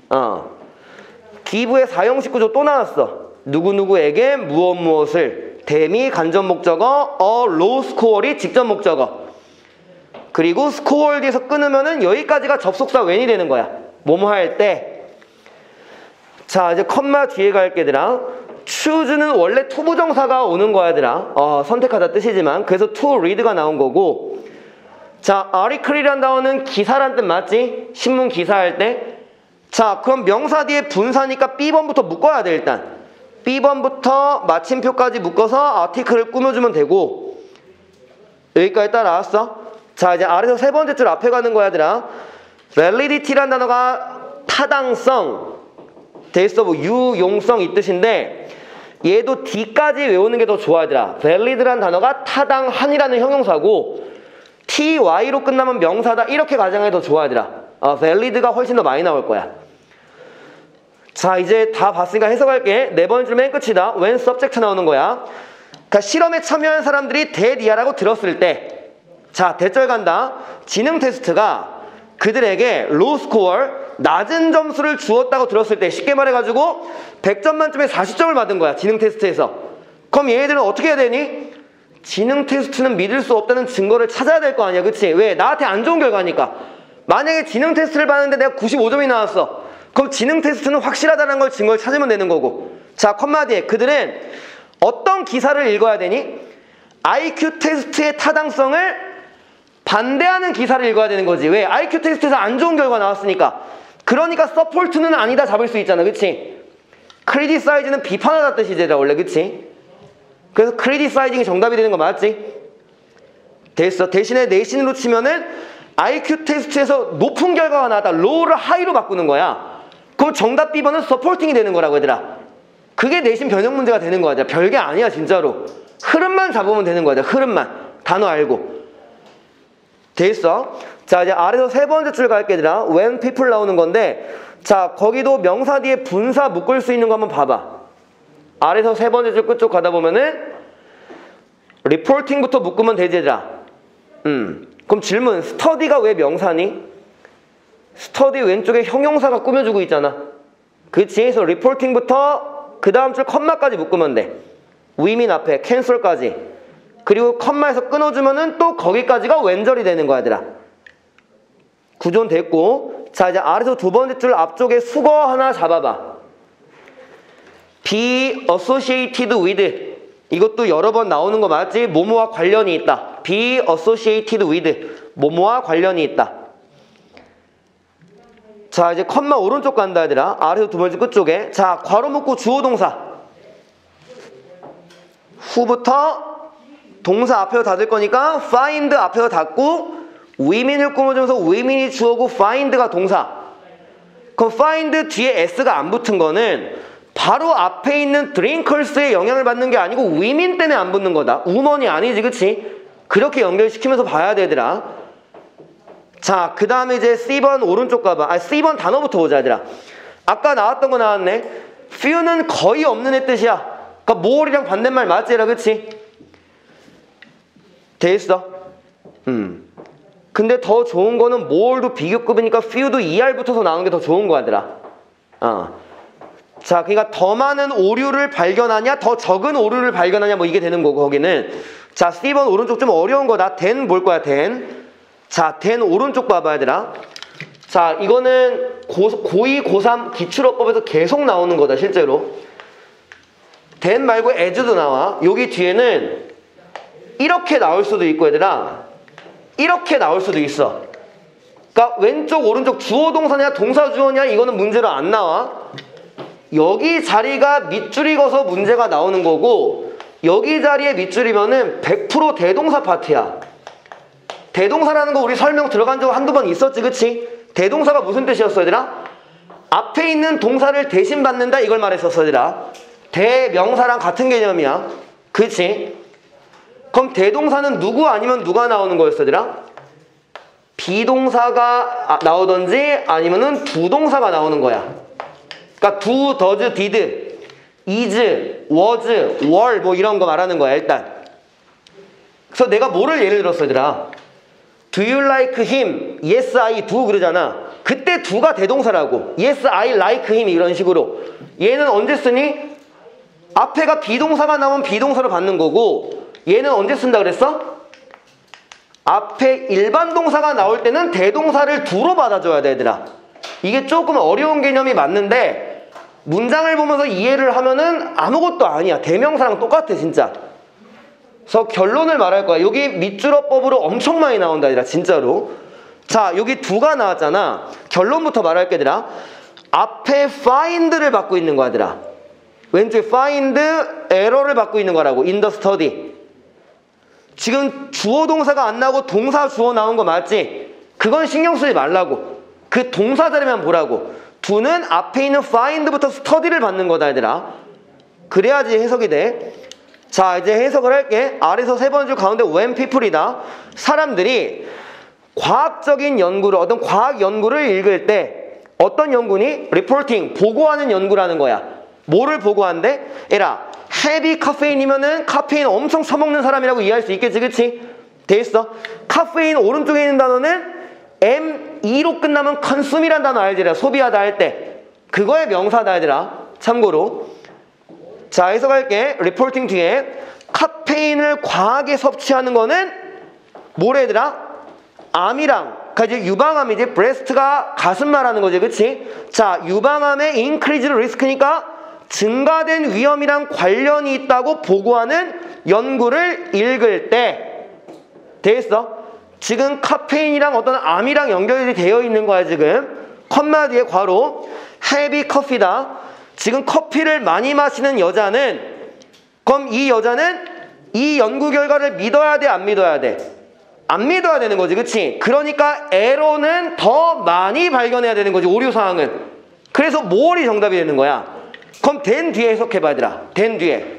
give의 4형식 구조 또 나왔어. 누구누구에게 무엇을, 대미 간접 목적어, low score이 직접 목적어. 그리고 score 뒤에서 끊으면은 여기까지가 접속사 when이 되는 거야. 뭐뭐 할 때. 자, 이제 컴마 뒤에 갈게, 얘들아. choose는 원래 투부정사가 오는 거야, 얘들아. 선택하다 뜻이지만. 그래서 to read가 나온 거고. 자, article이란 단어는 기사란 뜻 맞지? 신문 기사할 때. 자, 그럼 명사 뒤에 분사니까 B번부터 묶어야 돼, 일단. B번부터 마침표까지 묶어서 아티클을 꾸며주면 되고. 여기까지 따라왔어? 자, 이제 아래서 세 번째 줄 앞에 가는 거야, 얘들아. validity란 단어가 타당성. 됐어, 뭐 유용성 이 뜻인데, 얘도 D까지 외우는 게 더 좋아, 얘들아. valid란 단어가 타당한이라는 형용사고, ty로 끝나면 명사다. 이렇게 가정해 더 좋아 얘들아. valid가 훨씬 더 많이 나올 거야. 자, 이제 다 봤으니까 해석할게. 네 번째 줄 맨 끝이다. when subject 나오는 거야. 그러니까 실험에 참여한 사람들이 대리아라고 들었을 때, 자, 대절 간다. 지능 테스트가 그들에게 low score, 낮은 점수를 주었다고 들었을 때, 쉽게 말해가지고 100점 만점에 40점을 받은 거야. 지능 테스트에서. 그럼 얘네들은 어떻게 해야 되니? 지능 테스트는 믿을 수 없다는 증거를 찾아야 될 거 아니야. 그치? 왜? 나한테 안 좋은 결과니까. 만약에 지능 테스트를 봤는데 내가 95점이 나왔어. 그럼 지능 테스트는 확실하다는 걸 증거를 찾으면 되는 거고. 자, 컴마 뒤에 그들은 어떤 기사를 읽어야 되니? IQ 테스트의 타당성을 반대하는 기사를 읽어야 되는 거지. 왜? IQ 테스트에서 안 좋은 결과 나왔으니까. 그러니까 서포트는 아니다 잡을 수 있잖아. 그치? 크리티사이즈는 비판하다 뜻이지 원래. 그치? 그래서 크리티사이징이 정답이 되는 거 맞지? 됐어. 대신에 내신으로 치면은 IQ 테스트에서 높은 결과가 나왔다. 로우를 하이로 바꾸는 거야. 그럼 정답 B번은 서포팅이 되는 거라고 얘들아. 그게 내신 변형 문제가 되는 거야. 별게 아니야 진짜로. 흐름만 잡으면 되는 거야. 흐름만. 단어 알고. 됐어. 자, 이제 아래서 세 번째 줄 갈게 얘들아. when people 나오는 건데, 자, 거기도 명사 뒤에 분사 묶을 수 있는 거 한번 봐봐. 아래서 세 번째 줄 끝쪽 가다 보면은 리포팅부터 묶으면 되지 얘들아. 그럼 질문, 스터디가 왜 명사니? 스터디 왼쪽에 형용사가 꾸며주고 있잖아. 그치? 그래서 리포팅부터 그 다음 줄 컴마까지 묶으면 돼. 위민 앞에 캔슬까지. 그리고 컴마에서 끊어주면은 또 거기까지가 왼절이 되는 거야 얘들아. 구조는 됐고. 자, 이제 아래서 두 번째 줄 앞쪽에 수거 하나 잡아봐. be associated with. 이것도 여러 번 나오는 거 맞지? 뭐뭐와 관련이 있다. be associated with. 뭐뭐와 관련이 있다. 자, 이제 컴마 오른쪽 간다 얘들아. 아래서 두 번째 끝쪽에. 자, 괄호 묶고 주어 동사. 후부터 동사 앞에서 닫을 거니까 find 앞에서 닫고 위민을 꾸며주면서 위민이 주어고 find가 동사. 그럼 find 뒤에 s가 안 붙은 거는 바로 앞에 있는 drinkers의 영향을 받는 게 아니고 위민 때문에 안 붙는 거다. 우먼이 아니지. 그치? 그렇게 연결시키면서 봐야 되더라. 자, 그 다음에 이제 C번 오른쪽 가봐. C번 단어부터 보자 얘들아. 아까 나왔던 거 나왔네. few는 거의 없는 애 뜻이야. 그러니까 more이랑 반대말 맞지 얘들아. 그치? 됐어. 근데 더 좋은 거는 more도 비교급이니까 few도 ER 붙어서 나오는 게 더 좋은 거야 얘들아. 자, 그러니까 더 많은 오류를 발견하냐 더 적은 오류를 발견하냐 뭐 이게 되는 거고 거기는. 자, C번 오른쪽 좀 어려운 거다. then 볼 거야 then. 자, then 오른쪽 봐봐 얘들아. 자, 이거는 고2, 고3 기출어법에서 계속 나오는 거다 실제로. then 말고 as도 나와. 여기 뒤에는 이렇게 나올 수도 있고 얘들아, 이렇게 나올 수도 있어. 그러니까 왼쪽 오른쪽 주어 동사냐 동사 주어냐 이거는 문제로 안 나와. 여기 자리가 밑줄이 거서 문제가 나오는 거고, 여기 자리에 밑줄이면은 100% 대동사 파트야. 대동사라는 거 우리 설명 들어간 적 한두 번 있었지. 그치? 대동사가 무슨 뜻이었어 얘들아? 앞에 있는 동사를 대신 받는다 이걸 말했었어 얘들아. 대명사랑 같은 개념이야. 그치? 그럼 대동사는 누구 아니면 누가 나오는 거였어 얘들아? 비동사가 나오던지 아니면은 부동사가 나오는 거야. 그러니까 do, does, did, is, was, were 뭐 이런 거 말하는 거야 일단. 그래서 내가 뭐를 예를 들었어 얘들아? Do you like him? Yes, I do 그러잖아. 그때 do가 대동사라고. Yes, I like him 이런 식으로. 얘는 언제 쓰니? 앞에가 비동사가 나오면 비동사로 받는 거고, 얘는 언제 쓴다 그랬어? 앞에 일반 동사가 나올 때는 대동사를 do로 받아줘야 돼 얘들아. 이게 조금 어려운 개념이 맞는데 문장을 보면서 이해를 하면은 아무것도 아니야. 대명사랑 똑같아 진짜. 그래서 결론을 말할 거야. 여기 밑줄어법으로 엄청 많이 나온다 얘들아 진짜로. 자, 여기 do가 나왔잖아. 결론부터 말할게 얘들아. 앞에 find를 받고 있는 거야 얘들아. 왼쪽에 find error를 받고 있는 거라고. in the study. 지금 주어 동사가 안 나오고 동사 주어 나온 거 맞지? 그건 신경 쓰지 말라고. 그 동사 자리만 보라고. do는 앞에 있는 find부터 study를 받는 거다 얘들아. 그래야지 해석이 돼. 자, 이제 해석을 할게. 아래서 세 번째 줄 가운데 when people이다. 사람들이 과학적인 연구를, 어떤 과학 연구를 읽을 때 어떤 연구니? 리포팅, 보고하는 연구라는 거야. 뭐를 보고한대? 에라, 헤비 카페인이면은 카페인 엄청 처먹는 사람이라고 이해할 수 있겠지, 그치? 돼 있어. 카페인 오른쪽에 있는 단어는 M2로 끝나면 consume이란 단어 알지? 소비하다 할 때. 그거의 명사다, 얘들아. 참고로. 자, 해석할게. 리포팅 뒤에 카페인을 과하게 섭취하는 거는 뭐래, 얘들아? 암이랑, 그러니까 이제 유방암이지. 브레스트가 가슴 말하는 거지, 그치? 자, 유방암의 increased risk니까 증가된 위험이랑 관련이 있다고 보고하는 연구를 읽을 때 됐어? 지금 카페인이랑 어떤 암이랑 연결이 되어 있는 거야, 지금. 컴마 뒤에 괄호 헤비 커피다. 지금 커피를 많이 마시는 여자는, 그럼 이 여자는 이 연구 결과를 믿어야 돼, 안 믿어야 돼? 안 믿어야 되는 거지, 그치? 그러니까 에러는 더 많이 발견해야 되는 거지, 오류사항은. 그래서 뭘이 정답이 되는 거야? 그럼 된 뒤에 해석해봐, 얘들아. 된 뒤에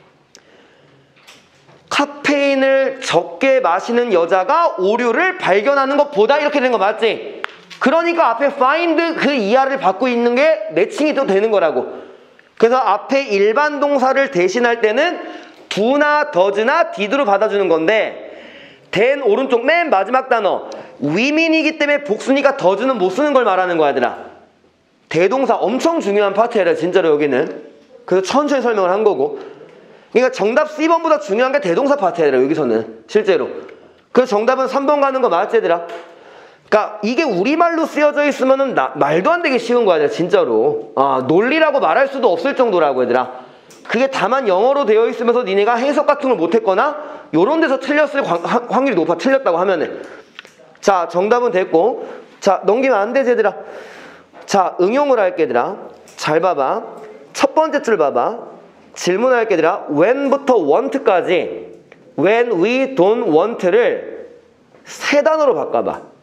카페인을 적게 마시는 여자가 오류를 발견하는 것보다 이렇게 되는 거 맞지? 그러니까 앞에 find 그 이하를 받고 있는 게 매칭이 또 되는 거라고. 그래서 앞에 일반 동사를 대신할 때는 do나 does나 did로 받아주는 건데, 된 오른쪽 맨 마지막 단어 women이기 때문에 복수니까 does는 못 쓰는 걸 말하는 거야, 얘들아. 대동사 엄청 중요한 파트야, 진짜로 여기는. 그래서 천천히 설명을 한 거고. 그러니까 정답 C번보다 중요한 게 대동사 파트야, 얘들아, 여기서는. 실제로. 그래서 정답은 3번 가는 거 맞지, 얘들아? 그러니까 이게 우리말로 쓰여져 있으면은 말도 안 되게 쉬운 거야, 진짜로. 논리라고 말할 수도 없을 정도라고, 얘들아. 그게 다만 영어로 되어 있으면서 니네가 해석 같은 걸 못했거나 요런 데서 틀렸을 확률이 높아, 틀렸다고 하면은. 자, 정답은 됐고. 자, 넘기면 안 되지, 얘들아. 자, 응용을 할게, 얘들아. 잘 봐봐. 첫 번째 줄 봐봐. 질문할게, 얘들아. when부터 want까지 when we don't want를 세 단어로 바꿔봐.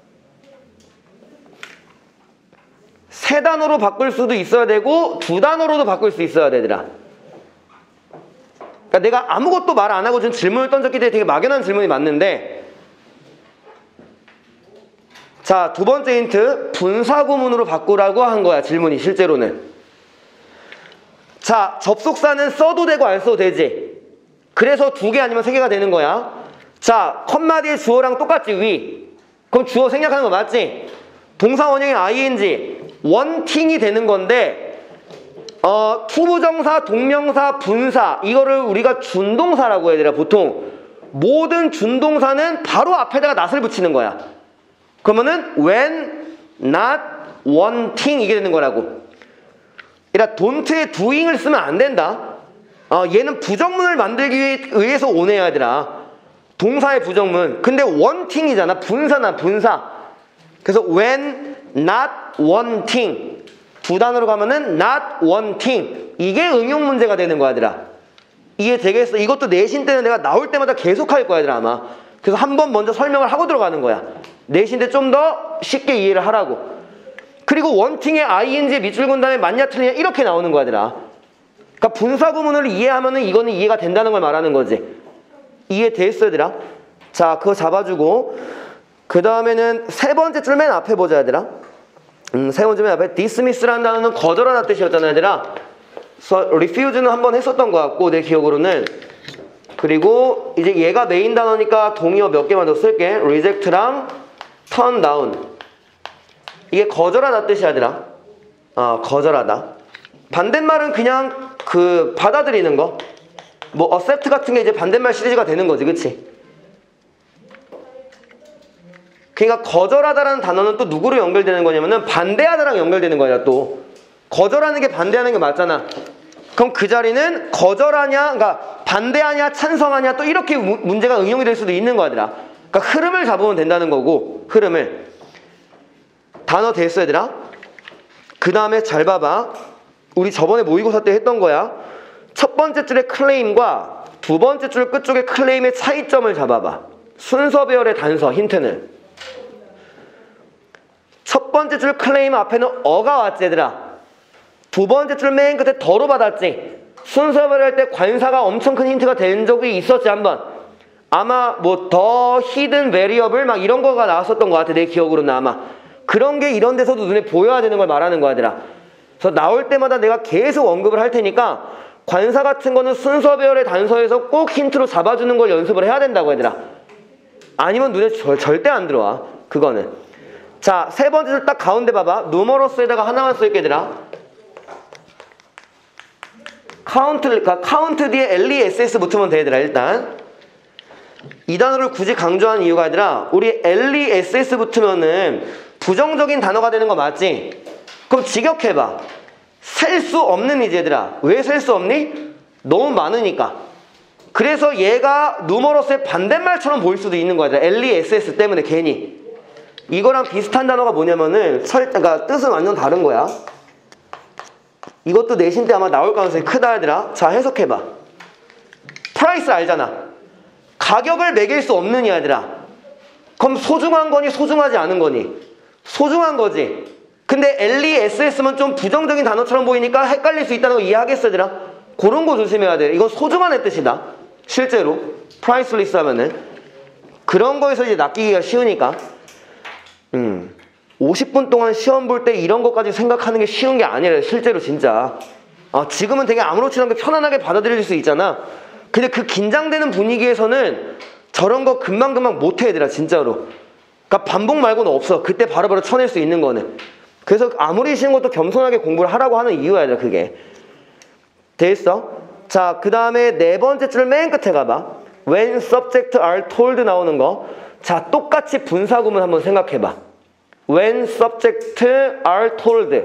세 단어로 바꿀 수도 있어야 되고 두 단어로도 바꿀 수 있어야 되더라. 그러니까 내가 아무것도 말 안 하고 지금 질문을 던졌기 때문에 되게 막연한 질문이 맞는데, 자, 두 번째 힌트, 분사구문으로 바꾸라고 한 거야, 질문이 실제로는. 자, 접속사는 써도 되고 안 써도 되지. 그래서 두 개 아니면 세 개가 되는 거야. 자, 컴마 뒤에 주어랑 똑같지, 위. 그럼 주어 생략하는 거 맞지? 동사 원형의 ing wanting이 되는 건데, 투부정사, 동명사, 분사, 이거를 우리가 준동사라고 해야 되나, 보통. 모든 준동사는 바로 앞에다가 not을 붙이는 거야. 그러면은 when not wanting 이게 되는 거라고. 그러니까 don't에 doing을 쓰면 안 된다. 얘는 부정문을 만들기 위해서 오네야 되라. 동사의 부정문. 근데 wanting이잖아. 분사나 분사. 그래서 when not wanting, 두 단어로 가면은 not wanting, 이게 응용 문제가 되는 거야, 얘들아. 이해 되겠어? 이것도 내신 때는 내가 나올 때마다 계속 할 거야, 얘들아, 아마. 그래서 한번 먼저 설명을 하고 들어가는 거야. 내신 때 좀 더 쉽게 이해를 하라고. 그리고 wanting의 ing의 밑줄 건 다음에 맞냐 틀리냐 이렇게 나오는 거야, 얘들아. 그러니까 분사구문을 이해하면은 이거는 이해가 된다는 걸 말하는 거지. 이해됐어, 얘들아? 자, 그거 잡아주고 그 다음에는 세 번째 줄 맨 앞에 보자, 얘들아. 세 번째 맨 앞에 dismiss라는 단어는 거절하다 뜻이었잖아, 얘들아. 그래서 refuse는 한번 했었던 것 같고, 내 기억으로는. 그리고 이제 얘가 메인 단어니까 동의어 몇 개만 더 쓸게. reject랑 turn down. 이게 거절하다 뜻이야, 얘들아. 거절하다. 반대말은 그냥 그 받아들이는 거. 뭐 accept 같은 게 이제 반대말 시리즈가 되는 거지, 그치? 그러니까 거절하다라는 단어는 또 누구로 연결되는 거냐면은 반대하다랑 연결되는 거야, 또. 거절하는 게 반대하는 게 맞잖아. 그럼 그 자리는 거절하냐, 그러니까 반대하냐, 찬성하냐, 또 이렇게 문제가 응용이 될 수도 있는 거야, 얘들아. 그러니까 흐름을 잡으면 된다는 거고, 흐름을. 단어 됐어, 얘들아? 그 다음에 잘 봐봐. 우리 저번에 모의고사 때 했던 거야. 첫 번째 줄의 클레임과 두 번째 줄 끝쪽의 클레임의 차이점을 잡아봐. 순서 배열의 단서, 힌트는. 첫 번째 줄 클레임 앞에는 어가 왔지, 얘들아. 두 번째 줄 맨 끝에 더로 받았지. 순서별을 할 때 관사가 엄청 큰 힌트가 된 적이 있었지 한번. 아마 뭐 더 히든 베리어블 막 이런 거가 나왔었던 것 같아. 내 기억으로는 아마. 그런 게 이런 데서도 눈에 보여야 되는 걸 말하는 거야 얘들아. 그래서 나올 때마다 내가 계속 언급을 할 테니까 관사 같은 거는 순서별의 단서에서 꼭 힌트로 잡아주는 걸 연습을 해야 된다고 얘들아. 아니면 눈에 절대 안 들어와 그거는. 자, 세 번째 줄 딱 가운데 봐봐. 누머러스에다가 하나만 써있게 얘들아. 카운트 뒤에 LESS 붙으면 돼 얘들아. 일단 이 단어를 굳이 강조한 이유가 얘들아, 우리 LESS 붙으면은 부정적인 단어가 되는 거 맞지? 그럼 직역해봐. 셀 수 없는 이지 얘들아. 왜 셀 수 없니? 너무 많으니까. 그래서 얘가 누머러스의 반대말처럼 보일 수도 있는 거야 얘들아. LESS 때문에 괜히. 이거랑 비슷한 단어가 뭐냐면은 그러니까 뜻은 완전 다른 거야. 이것도 내신 때 아마 나올 가능성이 크다 얘들아. 자, 해석해봐. 프라이스 알잖아. 가격을 매길 수 없는 얘들아. 그럼 소중한 거니 소중하지 않은 거니? 소중한 거지. 근데 LESS면 좀 부정적인 단어처럼 보이니까 헷갈릴 수 있다는 거 이해하겠어 얘들아? 그런 거 조심해야 돼. 이건 소중한 애 뜻이다. 실제로 프라이스리스 하면은 그런 거에서 이제 낚이기가 쉬우니까. 50분 동안 시험 볼 때 이런 것까지 생각하는 게 쉬운 게 아니라 실제로 진짜. 지금은 되게 아무렇지 않게 편안하게 받아들일 수 있잖아. 근데 그 긴장되는 분위기에서는 저런 거 금방금방 못해 얘들아 진짜로. 그러니까 반복 말고는 없어. 그때 바로바로 쳐낼 수 있는 거는. 그래서 아무리 쉬운 것도 겸손하게 공부를 하라고 하는 이유야 얘들아 그게. 됐어? 자, 그 다음에 네 번째 줄 맨 끝에 가봐. When subject are told 나오는 거. 자, 똑같이 분사구문 한번 생각해봐. When subject are told.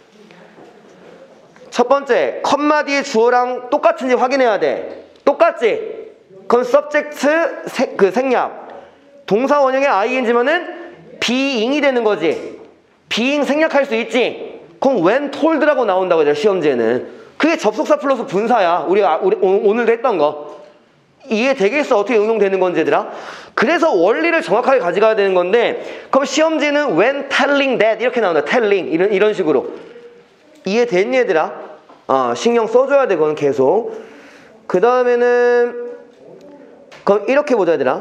첫 번째, 컴마 뒤에 주어랑 똑같은지 확인해야 돼. 똑같지? 그럼 subject 생략. 동사 원형의 ing면은 being이 되는 거지. being 생략할 수 있지? 그럼 when told라고 나온다고 해요 시험지에는. 그게 접속사 플러스 분사야. 우리 오늘도 했던 거. 이해되겠어? 어떻게 응용되는 건지 얘들아? 그래서 원리를 정확하게 가져가야 되는 건데, 그럼 시험지는 when telling that 이렇게 나온다. telling 이런 식으로. 이해됐니 얘들아? 신경 써줘야 돼 그건 계속. 그 다음에는 그럼 이렇게 보자 얘들아.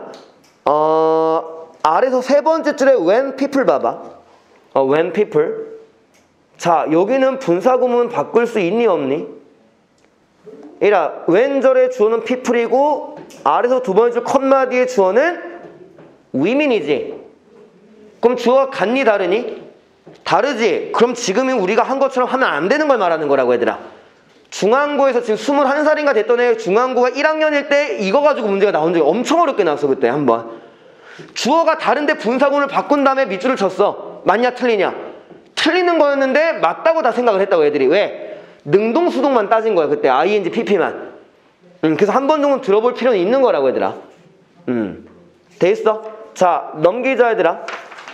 아래서 세 번째 줄에 when people 봐봐. when people. 자, 여기는 분사구문 바꿀 수 있니 없니? 이라 왼절의 주어는 people이고 아래서 두 번째 줄 컴마 뒤의 주어는 women이지. 그럼 주어가 같니 다르니? 다르지. 그럼 지금은 우리가 한 것처럼 하면 안 되는 걸 말하는 거라고 얘들아. 중앙고에서 지금 21살인가 됐던 애 중앙고가 1학년일 때 이거 가지고 문제가 나온 적이 엄청 어렵게 나왔어 그때 한번. 주어가 다른데 분사구문을 바꾼 다음에 밑줄을 쳤어. 맞냐 틀리냐? 틀리는 거였는데 맞다고 다 생각을 했다고 애들이. 왜? 능동수동만 따진 거야 그때. ing, pp만. 그래서 한 번 정도 들어볼 필요는 있는 거라고 얘들아. 돼 있어? 자, 넘기자 얘들아.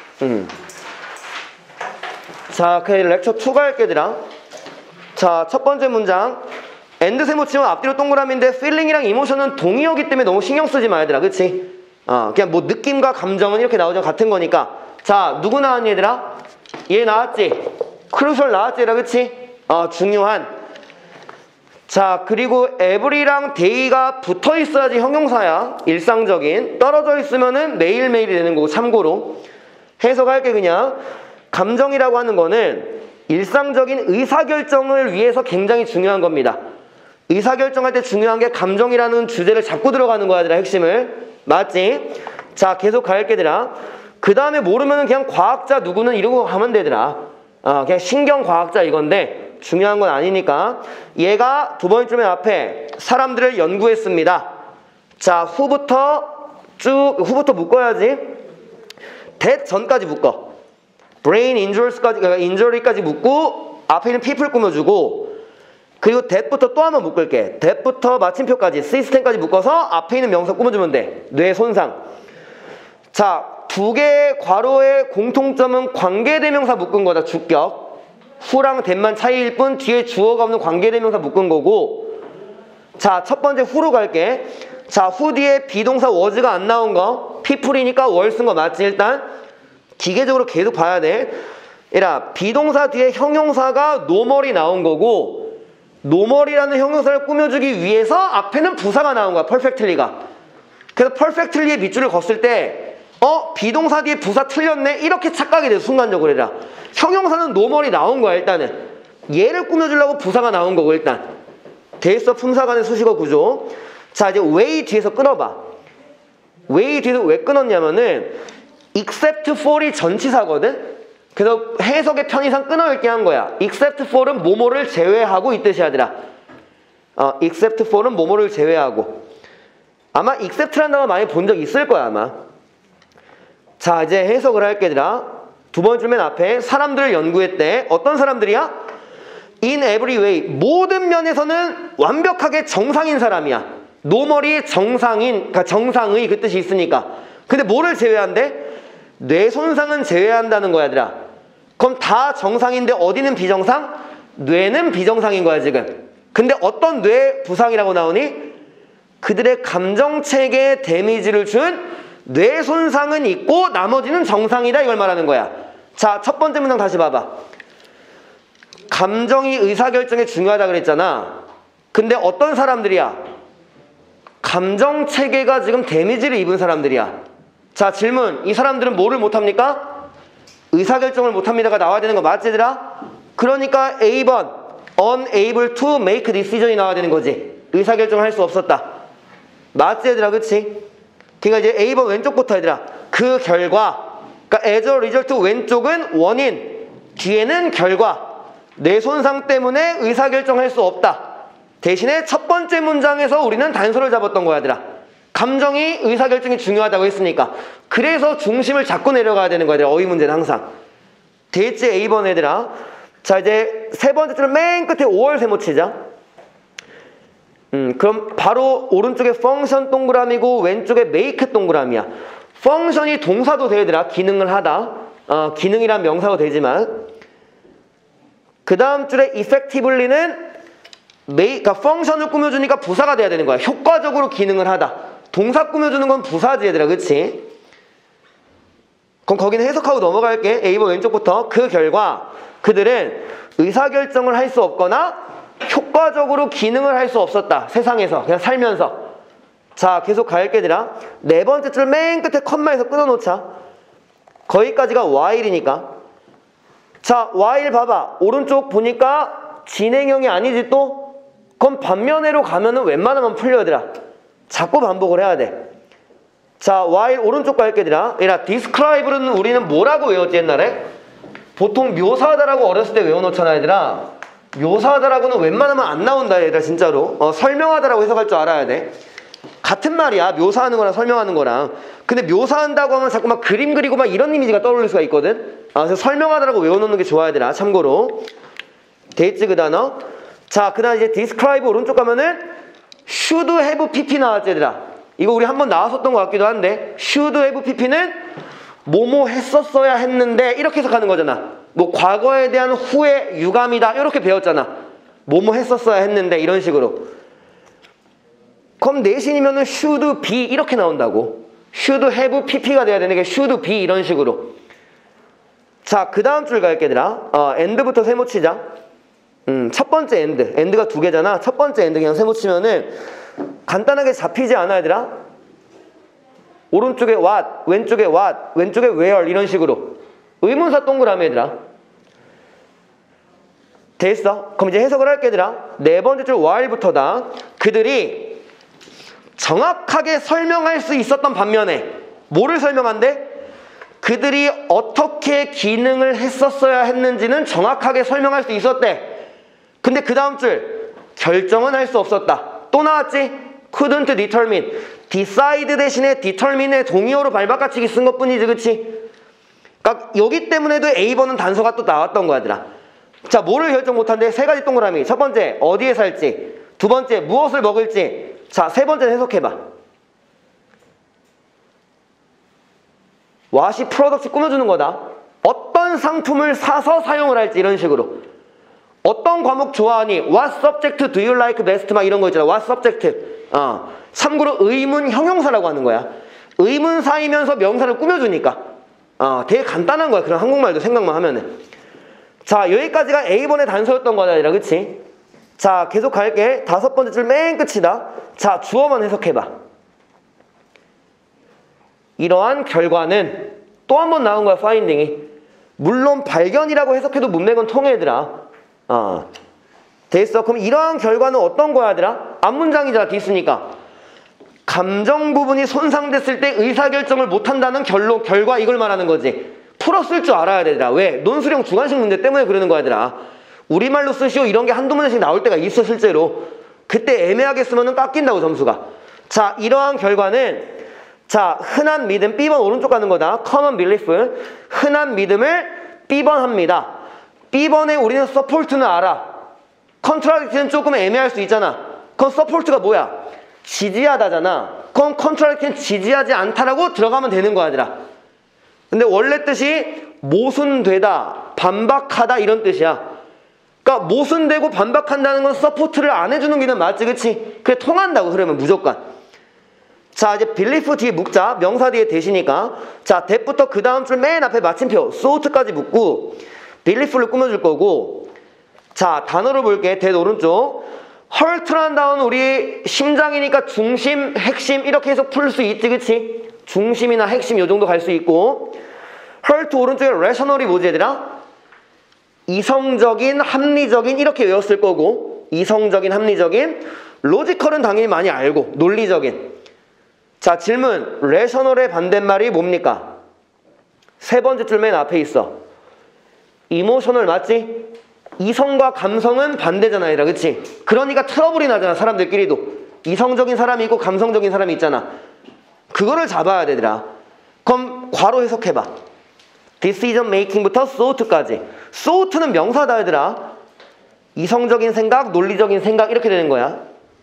자, 그 렉처 2 갈게 얘들아. 자, 첫 번째 문장. 엔드 세모 치면 앞뒤로 동그라미인데 feeling이랑 이모션은 동의어기 때문에 너무 신경 쓰지 마 얘들아. 그치? 그냥 뭐 느낌과 감정은 이렇게 나오죠. 같은 거니까. 자, 누구 나왔니 얘들아? 얘 나왔지? 크루셜 나왔지 얘들아. 그치? 중요한. 자, 그리고 every랑 day가 붙어 있어야지 형용사야. 일상적인. 떨어져 있으면은 매일매일이 되는 거고 참고로. 해석할게 그냥. 감정이라고 하는 거는 일상적인 의사결정을 위해서 굉장히 중요한 겁니다. 의사결정할 때 중요한 게 감정이라는 주제를 잡고 들어가는 거야 얘들아. 핵심을. 맞지? 자, 계속 갈게 얘들아. 그 다음에 모르면 그냥 과학자 누구는 이러고 가면 되더라. 그냥 신경과학자 이건데 중요한 건 아니니까. 얘가 두 번째 맨 앞에 사람들을 연구했습니다. 자, 후부터 묶어야지. that 전까지 묶어. brain injury까지 묶고 앞에 있는 people 꾸며주고, 그리고 that부터 또 한번 묶을게. that부터 마침표까지 시스템까지 묶어서 앞에 있는 명사 꾸며주면 돼. 뇌 손상. 자, 두 개의 괄호의 공통점은 관계대명사 묶은 거다. 주격. 후랑 that만 차이일 뿐 뒤에 주어가 없는 관계대명사 묶은 거고. 자, 첫 번째 후로 갈게. 자, 후 뒤에 비동사 was가 안 나온 거. people이니까 were 쓴 거 맞지? 일단 기계적으로 계속 봐야 돼. 얘라 비동사 뒤에 형용사가 normal이 나온 거고, 노멀이라는 형용사를 꾸며주기 위해서 앞에는 부사가 나온 거야. perfectly가. 그래서 perfectly의 밑줄을 걷을 때 비동사 뒤에 부사 틀렸네? 이렇게 착각이 돼. 순간적으로 해라. 형용사는 노멀이 나온 거야. 일단은 얘를 꾸며주려고 부사가 나온 거고 일단 됐어. 품사 간의 수식어 구조. 자 이제 way 뒤에서 끊어봐. way 뒤에서 왜 끊었냐면은 except for이 전치사거든. 그래서 해석의 편의상 끊어읽게 한 거야. except for은 뭐뭐를 제외하고 이 뜻이야 얘들아. except for은 뭐뭐를 제외하고. 아마 except라는 단어 많이 본 적 있을 거야 아마. 자 이제 해석을 할게 얘들아. 두 번째 맨 앞에 사람들을 연구했대. 어떤 사람들이야? in every way. 모든 면에서는 완벽하게 정상인 사람이야. 노멀이 정상인, 그러니까 정상의 그 뜻이 있으니까. 근데 뭐를 제외한대? 뇌 손상은 제외한다는 거야 얘들아. 그럼 다 정상인데 어디는 비정상? 뇌는 비정상인 거야 지금. 근데 어떤 뇌 부상이라고 나오니? 그들의 감정체계에 데미지를 준 뇌 손상은 있고 나머지는 정상이다 이걸 말하는 거야. 자, 첫 번째 문장 다시 봐봐. 감정이 의사결정에 중요하다 그랬잖아. 근데 어떤 사람들이야? 감정체계가 지금 데미지를 입은 사람들이야. 자, 질문. 이 사람들은 뭐를 못합니까? 의사결정을 못합니다가 나와야 되는 거 맞지 얘들아? 그러니까 A번 unable to make decision이 나와야 되는 거지. 의사결정을 할 수 없었다. 맞지 얘들아? 그치? 그러니까 이제 A번 왼쪽부터 얘들아. 그 결과, 그러니까 as a result 왼쪽은 원인, 뒤에는 결과. 뇌 손상 때문에 의사결정할 수 없다. 대신에 첫 번째 문장에서 우리는 단서를 잡았던 거야 얘들아. 감정이 의사결정이 중요하다고 했으니까. 그래서 중심을 잡고 내려가야 되는 거야 얘들아. 어휘 문제는 항상. 됐지 A번 얘들아. 자 이제 세 번째 줄은 맨 끝에 5월 세모 치자. 그럼 바로 오른쪽에 펑션 동그라미고 왼쪽에 make 동그라미야. 펑션이 동사도 돼 얘들아. 기능을 하다. 기능이란 명사도 되지만 그 다음 줄에 effectively는 그러니까 펑션을 꾸며주니까 부사가 돼야 되는 거야. 효과적으로 기능을 하다. 동사 꾸며주는 건 부사지 얘들아. 그치? 그럼 거기는 해석하고 넘어갈게. A번 왼쪽부터. 그 결과 그들은 의사결정을 할 수 없거나 효과적으로 기능을 할 수 없었다. 세상에서 그냥 살면서. 자 계속 갈게 얘들아. 네 번째 줄 맨 끝에 컴마에서 끊어놓자. 거기까지가 while이니까. 자 while 봐봐. 오른쪽 보니까 진행형이 아니지 또? 그럼 반면에로 가면은 웬만하면 풀려 얘들아. 자꾸 반복을 해야 돼. 자 while 오른쪽 갈게 얘들아. describe는 우리는 뭐라고 외웠지 옛날에? 보통 묘사하다라고 어렸을 때 외워놓잖아 얘들아. 묘사하다라고는 웬만하면 안 나온다 얘들아 진짜로. 설명하다라고 해석할 줄 알아야 돼. 같은 말이야 묘사하는 거랑 설명하는 거랑. 근데 묘사한다고 하면 자꾸 막 그림 그리고 막 이런 이미지가 떠오를 수가 있거든. 그래서 설명하다라고 외워놓는 게 좋아 얘들아. 참고로 데이트 그 단어. 자 그 다음 이제 describe 오른쪽 가면은 should have pp 나왔지 얘들아. 이거 우리 한번 나왔었던 것 같기도 한데 should have pp는 뭐뭐 했었어야 했는데 이렇게 해석하는 거잖아. 뭐 과거에 대한 후회 유감이다 이렇게 배웠잖아. 뭐뭐 했었어야 했는데 이런 식으로. 그럼 내신이면은 should be 이렇게 나온다고. should have pp가 돼야 되는 게 should be 이런 식으로. 자 그 다음 줄 갈게 얘들아. end부터 세모 치자. 첫 번째 end가 두 개잖아. 첫 번째 end 그냥 세모 치면은 간단하게 잡히지 않아 얘들아? 오른쪽에 what, 왼쪽에 what, 왼쪽에 where 이런 식으로. 의문사 동그라미 얘들아. 됐어? 그럼 이제 해석을 할게 얘들아. 네 번째 줄 while부터다. 그들이 정확하게 설명할 수 있었던 반면에 뭐를 설명한대? 그들이 어떻게 기능을 했었어야 했는지는 정확하게 설명할 수 있었대. 근데 그 다음 줄 결정은 할 수 없었다. 또 나왔지? couldn't determine. decide 대신에 determine의 동의어로 발바닥치기 쓴 것뿐이지 그치? 그러니까 여기 때문에도 A번은 단서가 또 나왔던 거야 얘들아. 자 뭐를 결정 못한대? 세 가지 동그라미. 첫 번째 어디에 살지. 두 번째 무엇을 먹을지. 자 세 번째 해석해봐. what이 프로덕트 꾸며주는 거다. 어떤 상품을 사서 사용을 할지 이런 식으로. 어떤 과목 좋아하니? What subject do you like best? 막 이런 거 있잖아. What subject? 참고로 의문 형용사라고 하는 거야. 의문사이면서 명사를 꾸며주니까. 되게 간단한 거야. 그런 한국말도 생각만 하면은. 자 여기까지가 A번의 단서였던 거다 얘들아. 그치? 자, 계속 갈게. 5번째 줄 맨 끝이다. 자, 주어만 해석해봐. 이러한 결과는 또 한 번 나온 거야, finding이. 물론 발견이라고 해석해도 문맥은 통해, 얘들아. 됐어. 그럼 이러한 결과는 어떤 거야, 얘들아? 앞문장이잖아, 뒤있으니까. 감정 부분이 손상됐을 때 의사결정을 못한다는 결과 이걸 말하는 거지. 풀었을 줄 알아야 되더라. 왜? 논술형 주관식 문제 때문에 그러는 거야, 얘들아. 우리말로 쓰시오 이런 게 한두 문제씩 나올 때가 있어, 실제로. 그때 애매하게 쓰면 깎인다고, 점수가. 자, 이러한 결과는, 자, 흔한 믿음, B번 오른쪽 가는 거다. common belief. 흔한 믿음을 B번 합니다. B번에 우리는 support는 알아. contradict는 조금 애매할 수 있잖아. 그럼 support가 뭐야? 지지하다잖아. 그럼 contradict는 지지하지 않다라고 들어가면 되는 거야, 얘들아. 근데 원래 뜻이 모순되다, 반박하다 이런 뜻이야. 그러니까 모순되고 반박한다는 건 서포트를 안 해주는 믿음 맞지, 그치? 그래, 통한다고. 그러면 무조건. 자, 이제 belief 뒤에 묶자. 명사 뒤에 대시니까. 자, that부터 그 다음 줄 맨 앞에 마침표 sought까지 묶고 belief를 꾸며줄 거고. 자, 단어를 볼게. that 오른쪽. hurt란 단어는 우리 심장이니까 중심, 핵심 이렇게 해서 풀 수 있지, 그치? 중심이나 핵심 요 정도 갈 수 있고. hurt 오른쪽에 rational이 뭐지, 얘들아? 이성적인, 합리적인 이렇게 외웠을 거고, 이성적인, 합리적인. 로지컬은 당연히 많이 알고, 논리적인. 자, 질문. rational의 반대말이 뭡니까? 세 번째 줄 맨 앞에 있어. emotional 맞지? 이성과 감성은 반대잖아, 얘들아, 그치? 그러니까 트러블이 나잖아, 사람들끼리도. 이성적인 사람이 있고 감성적인 사람이 있잖아. 그거를 잡아야 되더라. 그럼 괄호 해석해봐. decision making부터 thought까지. thought는 명사다, 얘들아. 이성적인 생각, 논리적인 생각 이렇게 되는 거야.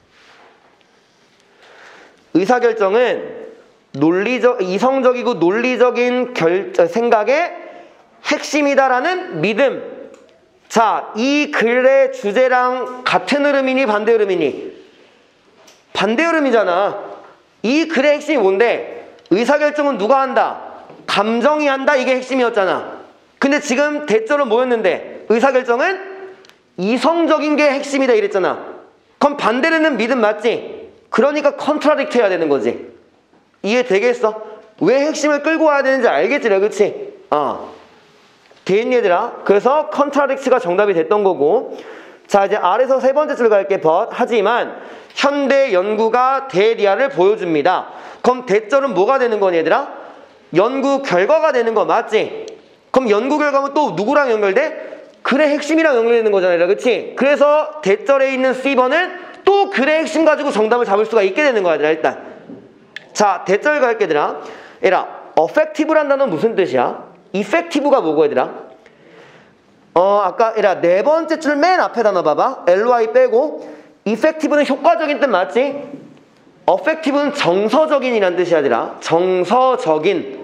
의사결정은 이성적이고 논리적인 생각의 핵심이다라는 믿음. 자, 이 글의 주제랑 같은 흐름이니 반대 흐름이니? 반대 흐름이잖아. 이 글의 핵심이 뭔데? 의사결정은 누가 한다? 감정이 한다. 이게 핵심이었잖아. 근데 지금 대절은 뭐였는데? 의사결정은 이성적인 게 핵심이다 이랬잖아. 그럼 반대는 믿음 맞지? 그러니까 컨트라딕트 해야 되는 거지. 이해되겠어? 왜 핵심을 끌고 와야 되는지 알겠지, 그치? 되겠니, 얘들아? 그래서 컨트라딕트가 정답이 됐던 거고. 자, 이제 아래서 세 번째 줄 갈게. but. 하지만 현대 연구가 대리아를 보여줍니다. 그럼 대절은 뭐가 되는 거니, 얘들아? 연구 결과가 되는 거 맞지? 그럼 연구 결과는 또 누구랑 연결돼? 글의 핵심이랑 연결되는 거잖아, 얘들아, 그치? 그래서 대절에 있는 C번은 또 글의 핵심 가지고 정답을 잡을 수가 있게 되는 거야, 얘들아, 일단. 자, 대절 갈게, 얘들아. 얘들아, effective란 단어는 무슨 뜻이야? effective가 뭐고, 얘들아? 아까 얘들아, 네 번째 줄 맨 앞에 단어 봐봐. ly 빼고. effective는 효과적인 뜻 맞지? effective는 정서적인이란 뜻이야, 얘들아. 정서적인.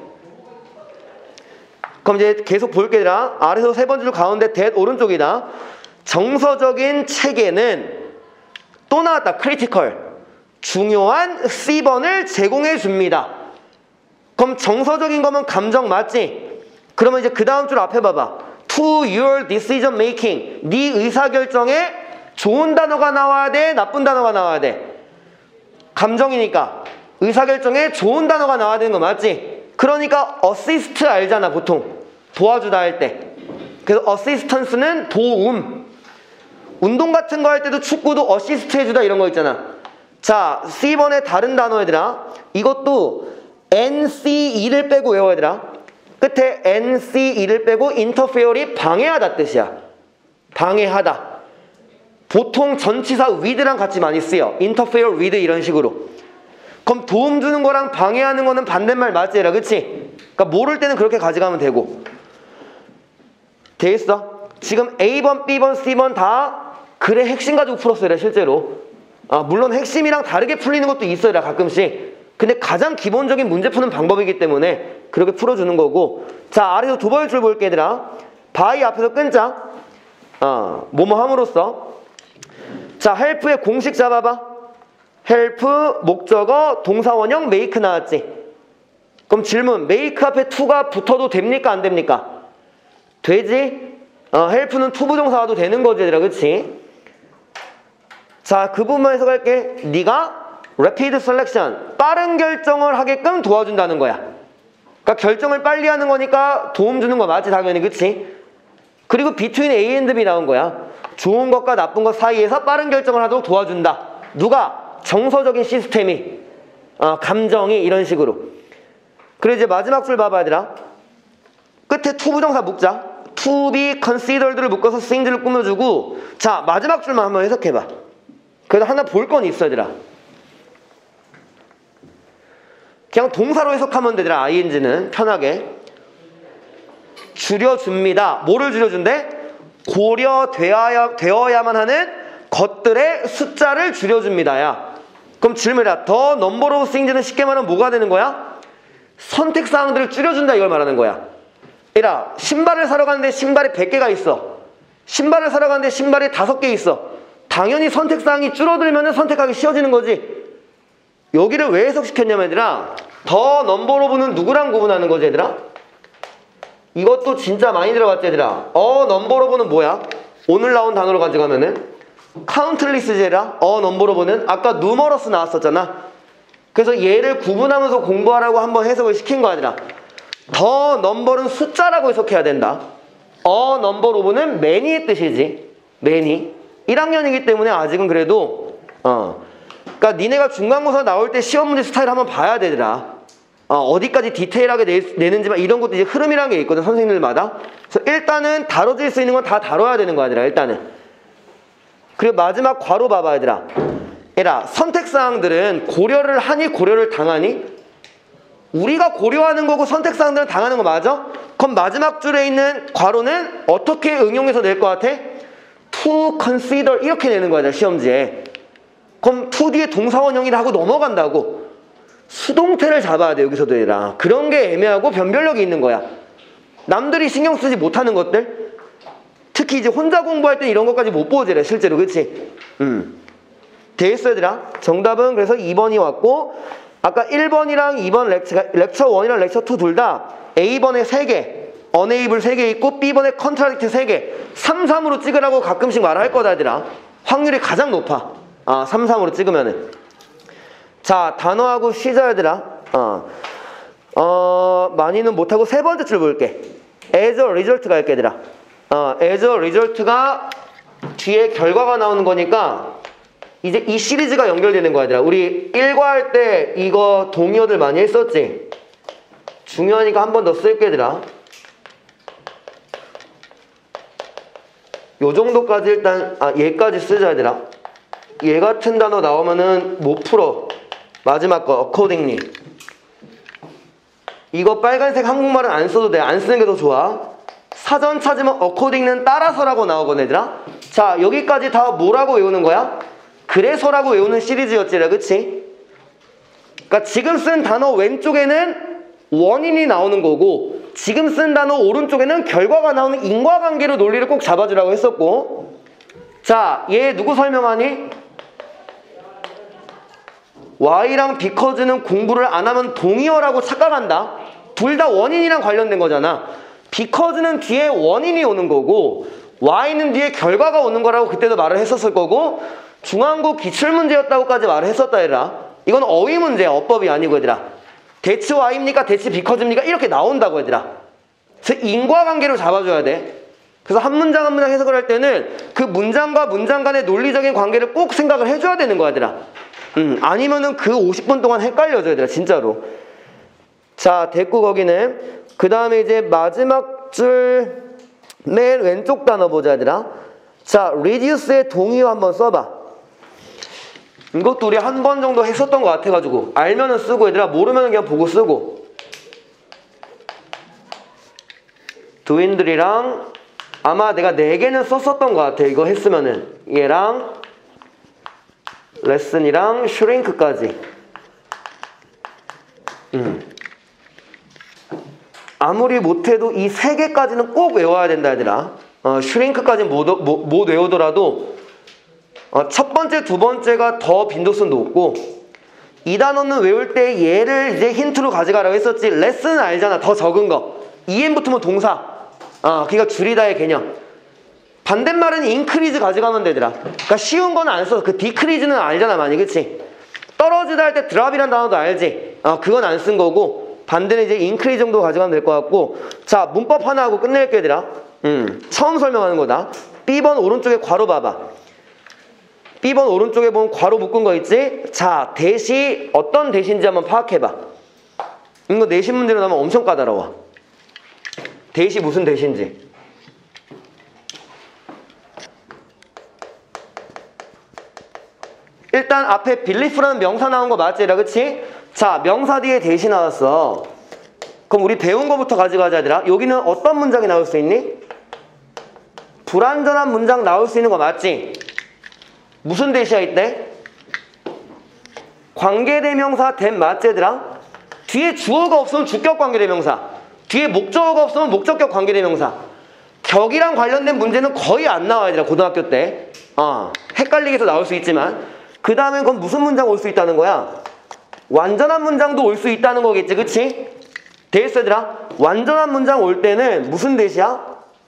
그럼 이제 계속 볼게, 얘들아. 아래서 세 번째 줄 가운데 that 오른쪽이다. 정서적인 체계는 또 나왔다. critical. 중요한 C번을 제공해 줍니다. 그럼 정서적인 거면 감정 맞지? 그러면 이제 그 다음 줄 앞에 봐봐. to your decision making. 네 의사결정에 좋은 단어가 나와야 돼? 나쁜 단어가 나와야 돼? 감정이니까 의사결정에 좋은 단어가 나와야 되는 거 맞지? 그러니까 assist 알잖아, 보통. 도와주다 할 때. 그래서 assistance는 도움. 운동 같은 거 할 때도 축구도 어시스트 해주다 이런 거 있잖아. 자, C번의 다른 단어, 얘들아. 이것도 NCE를 빼고 외워, 얘들아. 끝에 NCE를 빼고 interfere이 방해하다 뜻이야. 방해하다. 보통 전치사 with랑 같이 많이 쓰여. interfere with 이런 식으로. 그럼 도움 주는 거랑 방해하는 거는 반대말 맞지, 얘들아, 그치? 그러니까 모를 때는 그렇게 가져가면 되고. 되겠어? 지금 A번, B번, C번 다 글의 핵심 가지고 풀었어요, 실제로. 물론 핵심이랑 다르게 풀리는 것도 있어요, 가끔씩. 근데 가장 기본적인 문제 푸는 방법이기 때문에 그렇게 풀어주는 거고. 자, 아래서 두 번째 줄 볼게, 얘들아. by 앞에서 끊자. 뭐뭐 함으로써. 자, help의 공식 잡아봐. help, 목적어, 동사원형, make 나왔지. 그럼 질문, make 앞에 to가 붙어도 됩니까, 안 됩니까? 되지? help는 to 부정사 와도 되는 거지, 얘들아, 그치? 자, 그 부분만 해석할게. 네가 rapid selection, 빠른 결정을 하게끔 도와준다는 거야. 그러니까 결정을 빨리 하는 거니까 도움 주는 거 맞지, 당연히. 그치? 그리고 between A and B 나온 거야. 좋은 것과 나쁜 것 사이에서 빠른 결정을 하도록 도와준다. 누가? 정서적인 시스템이, 감정이 이런 식으로. 그리고 이제 마지막 줄 봐봐, 얘들아. 끝에 to 부정사 묶자. to be considered를 묶어서 things를 꾸며주고, 자, 마지막 줄만 한번 해석해봐. 그래도 하나 볼 건 있어, 얘들아. 그냥 동사로 해석하면 되더라. ing는 편하게. 줄여줍니다. 뭐를 줄여준대? 고려되어야만 하는 것들의 숫자를 줄여줍니다. 야, 그럼 질문이야. 더 number of things는 쉽게 말하면 뭐가 되는 거야? 선택사항들을 줄여준다, 이걸 말하는 거야. 얘라, 신발을 사러 가는데 신발이 100개가 있어. 신발을 사러 가는데 신발이 5개 있어. 당연히 선택사항이 줄어들면 선택하기 쉬워지는 거지. 여기를 왜 해석시켰냐면 얘들아, 더 number of는 누구랑 구분하는 거지, 얘들아? 이것도 진짜 많이 들어봤지, 얘들아. number of는 뭐야? 오늘 나온 단어로 가져가면은 countless지, 얘들아. number of는 아까 numerous 나왔었잖아. 그래서 얘를 구분하면서 공부하라고 한번 해석을 시킨 거야, 얘들아. 더 넘버는 숫자라고 해석해야 된다. 넘버 오브는 many의 뜻이지. many. 1학년이기 때문에 아직은 그래도 그러니까 니네가 중간고사 나올 때 시험 문제 스타일 한번 봐야 되더라. 어디까지 디테일하게 내는지만 이런 것도 이제 흐름이라는 게 있거든, 선생님들마다. 그래서 일단은 다뤄질 수 있는 건 다 다뤄야 되는 거야, 얘들아. 일단은. 그리고 마지막 괄호 봐봐, 얘들아. 얘들아, 선택사항들은 고려를 하니 고려를 당하니? 우리가 고려하는 거고 선택사항들은 당하는 거 맞아? 그럼 마지막 줄에 있는 괄호는 어떻게 응용해서 낼 것 같아? to consider 이렇게 내는 거야, 시험지에. 그럼 to 뒤에 동사원형이라 하고 넘어간다고. 수동태를 잡아야 돼, 여기서도. 얘들아, 그런 게 애매하고 변별력이 있는 거야. 남들이 신경 쓰지 못하는 것들, 특히 이제 혼자 공부할 때 이런 것까지 못 보지, 실제로. 그치? 되겠어, 얘들아? 정답은 그래서 2번이 왔고, 아까 1번이랑 2번 렉처 1이랑 렉처 2 둘 다 A번에 3개, unable 3개 있고 B번에 contradict 3개, 3, 3으로 찍으라고 가끔씩 말할 거다, 얘들아. 확률이 가장 높아. 3, 3으로 찍으면은. 자, 단어하고 시작, 얘들아. 많이는 못하고 세 번째 줄 볼게. as a result 갈게, 얘들아. as a result가 뒤에 결과가 나오는 거니까 이제 이 시리즈가 연결되는 거야, 얘들아. 우리 1과 할 때 이거 동의어들 많이 했었지? 중요하니까 한 번 더 쓸게, 얘들아. 요 정도까지 일단, 얘까지 쓰자, 얘들아. 얘 같은 단어 나오면은 못 풀어. 마지막 거, accordingly. 이거 빨간색 한국말은 안 써도 돼. 안 쓰는 게 더 좋아. 사전 찾으면 according는 따라서라고 나오거든, 얘들아. 자, 여기까지 다 뭐라고 외우는 거야? 그래서라고 외우는 시리즈였지라, 그치? 그러니까 지금 쓴 단어 왼쪽에는 원인이 나오는 거고, 지금 쓴 단어 오른쪽에는 결과가 나오는 인과관계로 논리를 꼭 잡아주라고 했었고. 자, 얘 누구 설명하니? Y랑 because는 공부를 안 하면 동의어라고 착각한다. 둘 다 원인이랑 관련된 거잖아. because는 뒤에 원인이 오는 거고, Y는 뒤에 결과가 오는 거라고 그때도 말을 했었을 거고, 중앙고 기출문제였다고까지 말을 했었다, 얘들아. 이건 어휘 문제야, 어법이 아니고, 얘들아. 대치 Y입니까? 대치 because입니까? 이렇게 나온다고, 얘들아. 그래서 인과관계로 잡아줘야 돼. 그래서 한 문장 한 문장 해석을 할 때는 그 문장과 문장 간의 논리적인 관계를 꼭 생각을 해줘야 되는 거야, 얘들아. 아니면은 그 50분 동안 헷갈려져, 얘들아, 진짜로. 자, 됐고, 거기는. 그 다음에 이제 마지막 줄 맨 왼쪽 단어 보자, 얘들아. 자, reduce의 동의어 한번 써봐. 이것도 우리 한 번 정도 했었던 것 같아가지고 알면은 쓰고, 얘들아, 모르면은 그냥 보고 쓰고. dwindle이랑 아마 내가 4개는 썼었던 것 같아, 이거 했으면은. 얘랑 lesson이랑 shrink까지. 아무리 못해도 이 3개까지는 꼭 외워야 된다, 얘들아. shrink까지는 못 외우더라도 첫 번째, 두 번째가 더 빈도수는 높고, 이 단어는 외울 때 얘를 이제 힌트로 가져가라고 했었지. 레슨은 알잖아, 더 적은 거. EM 붙으면 동사. 그러니까 줄이다의 개념. 반대말은 increase 가져가면 되더라. 그러니까 쉬운 건 안 써. 그 decrease는 알잖아 많이. 그치? 떨어지다 할 때 drop이란 단어도 알지? 그건 안 쓴 거고 반대는 이제 increase 정도 가져가면 될 것 같고. 자, 문법 하나 하고 끝낼게 얘들아. 처음 설명하는 거다. B번 오른쪽에 괄호 봐봐. B번 오른쪽에 보면 괄호 묶은 거 있지? 자, 대시 어떤 대시인지 한번 파악해봐. 이거 내신 문제로 나오면 엄청 까다로워. 대시 무슨 대시인지. 일단 앞에 belief라는 명사 나온 거 맞지? 그치? 자, 명사 뒤에 대시 나왔어. 그럼 우리 배운 거부터 가져가자 얘들아. 여기는 어떤 문장이 나올 수 있니? 불완전한 문장 나올 수 있는 거 맞지? 무슨 대시야 이때? 관계대명사 된 맞지 얘들아? 뒤에 주어가 없으면 주격 관계대명사, 뒤에 목적어가 없으면 목적격 관계대명사. 격이랑 관련된 문제는 거의 안 나와 얘들아 고등학교 때. 헷갈리게 해서 나올 수 있지만 그 다음에 그건 무슨 문장 올 수 있다는 거야? 완전한 문장도 올 수 있다는 거겠지. 그치? 됐어 얘들아? 완전한 문장 올 때는 무슨 대시야?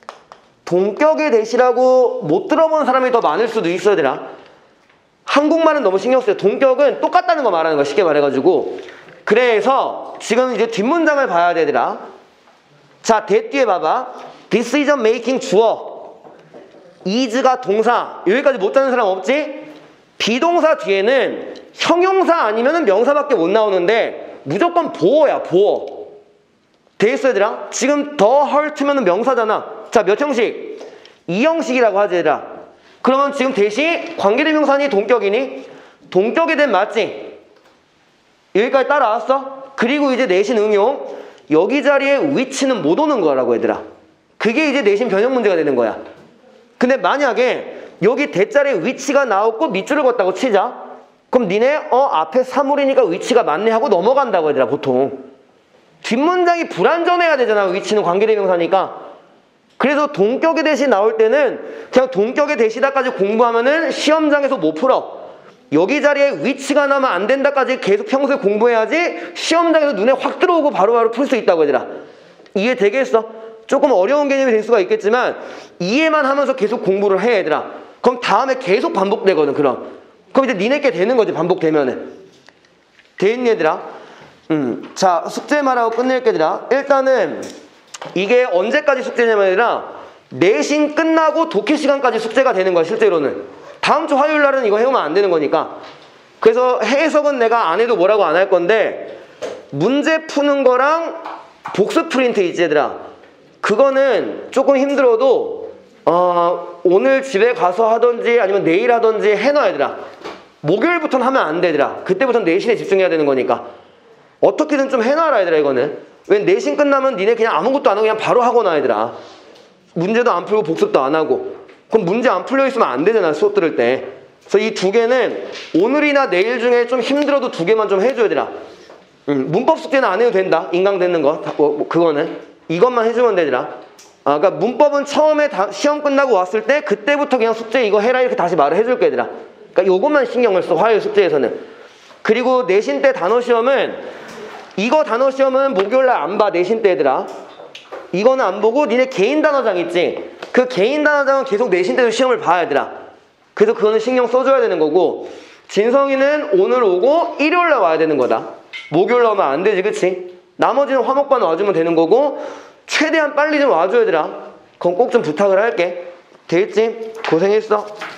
동격의 대시라고 못 들어본 사람이 더 많을 수도 있어 얘들아. 한국말은 너무 신경 써요. 동격은 똑같다는 거 말하는 거야 쉽게 말해가지고. 그래서 지금 이제 뒷문장을 봐야 되더라. 자, 대 뒤에 봐봐. decision making 주어, is가 동사. 여기까지 못 잡는 사람 없지? 비동사 뒤에는 형용사 아니면 명사밖에 못 나오는데 무조건 보어야 보어. 되겠어 얘들아? 지금 더 hurt면 명사잖아. 자, 몇 형식? 2형식이라고 하지 얘들아. 그러면 지금 대시 관계대명사니 동격이니? 동격에 된 맞지? 여기까지 따라왔어? 그리고 이제 내신 응용. 여기 자리에 위치는 못 오는 거라고 얘들아. 그게 이제 내신 변형 문제가 되는 거야. 근데 만약에 여기 대자리에 위치가 나오고 밑줄을 걷다고 치자. 그럼 니네 앞에 사물이니까 위치가 맞네 하고 넘어간다고 얘들아 보통. 뒷문장이 불완전해야 되잖아. 위치는 관계대명사니까. 그래서 동격의 대시 나올 때는 그냥 동격의 대시다까지 공부하면은 시험장에서 못 풀어. 여기 자리에 위치가 나면 안 된다까지 계속 평소에 공부해야지 시험장에서 눈에 확 들어오고 바로바로 풀 수 있다고 얘들아. 이해되겠어? 조금 어려운 개념이 될 수가 있겠지만 이해만 하면서 계속 공부를 해 얘들아. 그럼 다음에 계속 반복되거든. 그럼 이제 니네께 되는 거지 반복되면은. 되겠니 얘들아? 자, 숙제 말하고 끝낼게 얘들아. 일단은 이게 언제까지 숙제냐면 얘들아, 내신 끝나고 독해 시간까지 숙제가 되는 거야 실제로는. 다음 주 화요일 날은 이거 해오면 안 되는 거니까. 그래서 해석은 내가 안 해도 뭐라고 안 할 건데 문제 푸는 거랑 복습 프린트 있지 얘들아. 그거는 조금 힘들어도 오늘 집에 가서 하던지 아니면 내일 하던지 해놔 얘들아. 목요일부터는 하면 안 돼 얘들아. 그때부터는 내신에 집중해야 되는 거니까 어떻게든 좀 해놔라 얘들아. 이거는 왜 내신 끝나면 니네 그냥 아무것도 안 하고 그냥 바로 하거나 얘들아. 문제도 안 풀고 복습도 안 하고 그럼 문제 안 풀려 있으면 안 되잖아 수업 들을 때. 그래서 이 두 개는 오늘이나 내일 중에 좀 힘들어도 두 개만 좀 해줘 얘들아. 문법 숙제는 안 해도 된다. 인강 듣는 거 그거는 이것만 해주면 되더라. 그러니까 문법은 처음에 시험 끝나고 왔을 때 그때부터 그냥 숙제 이거 해라 이렇게 다시 말을 해줄게 얘들아. 그러니까 요것만 신경을 써 화요일 숙제에서는. 그리고 내신 때 단어 시험은 이거 단어 시험은 목요일날 안 봐. 내신 때 얘들아. 이거는 안 보고 니네 개인 단어장 있지? 그 개인 단어장은 계속 내신 때도 시험을 봐야 얘들아. 그래서 그거는 신경 써줘야 되는 거고 진성이는 오늘 오고 일요일날 와야 되는 거다. 목요일날 오면 안 되지 그치? 나머지는 화목반 와주면 되는 거고 최대한 빨리 좀 와줘 얘들아. 그건 꼭 좀 부탁을 할게. 되겠지? 고생했어.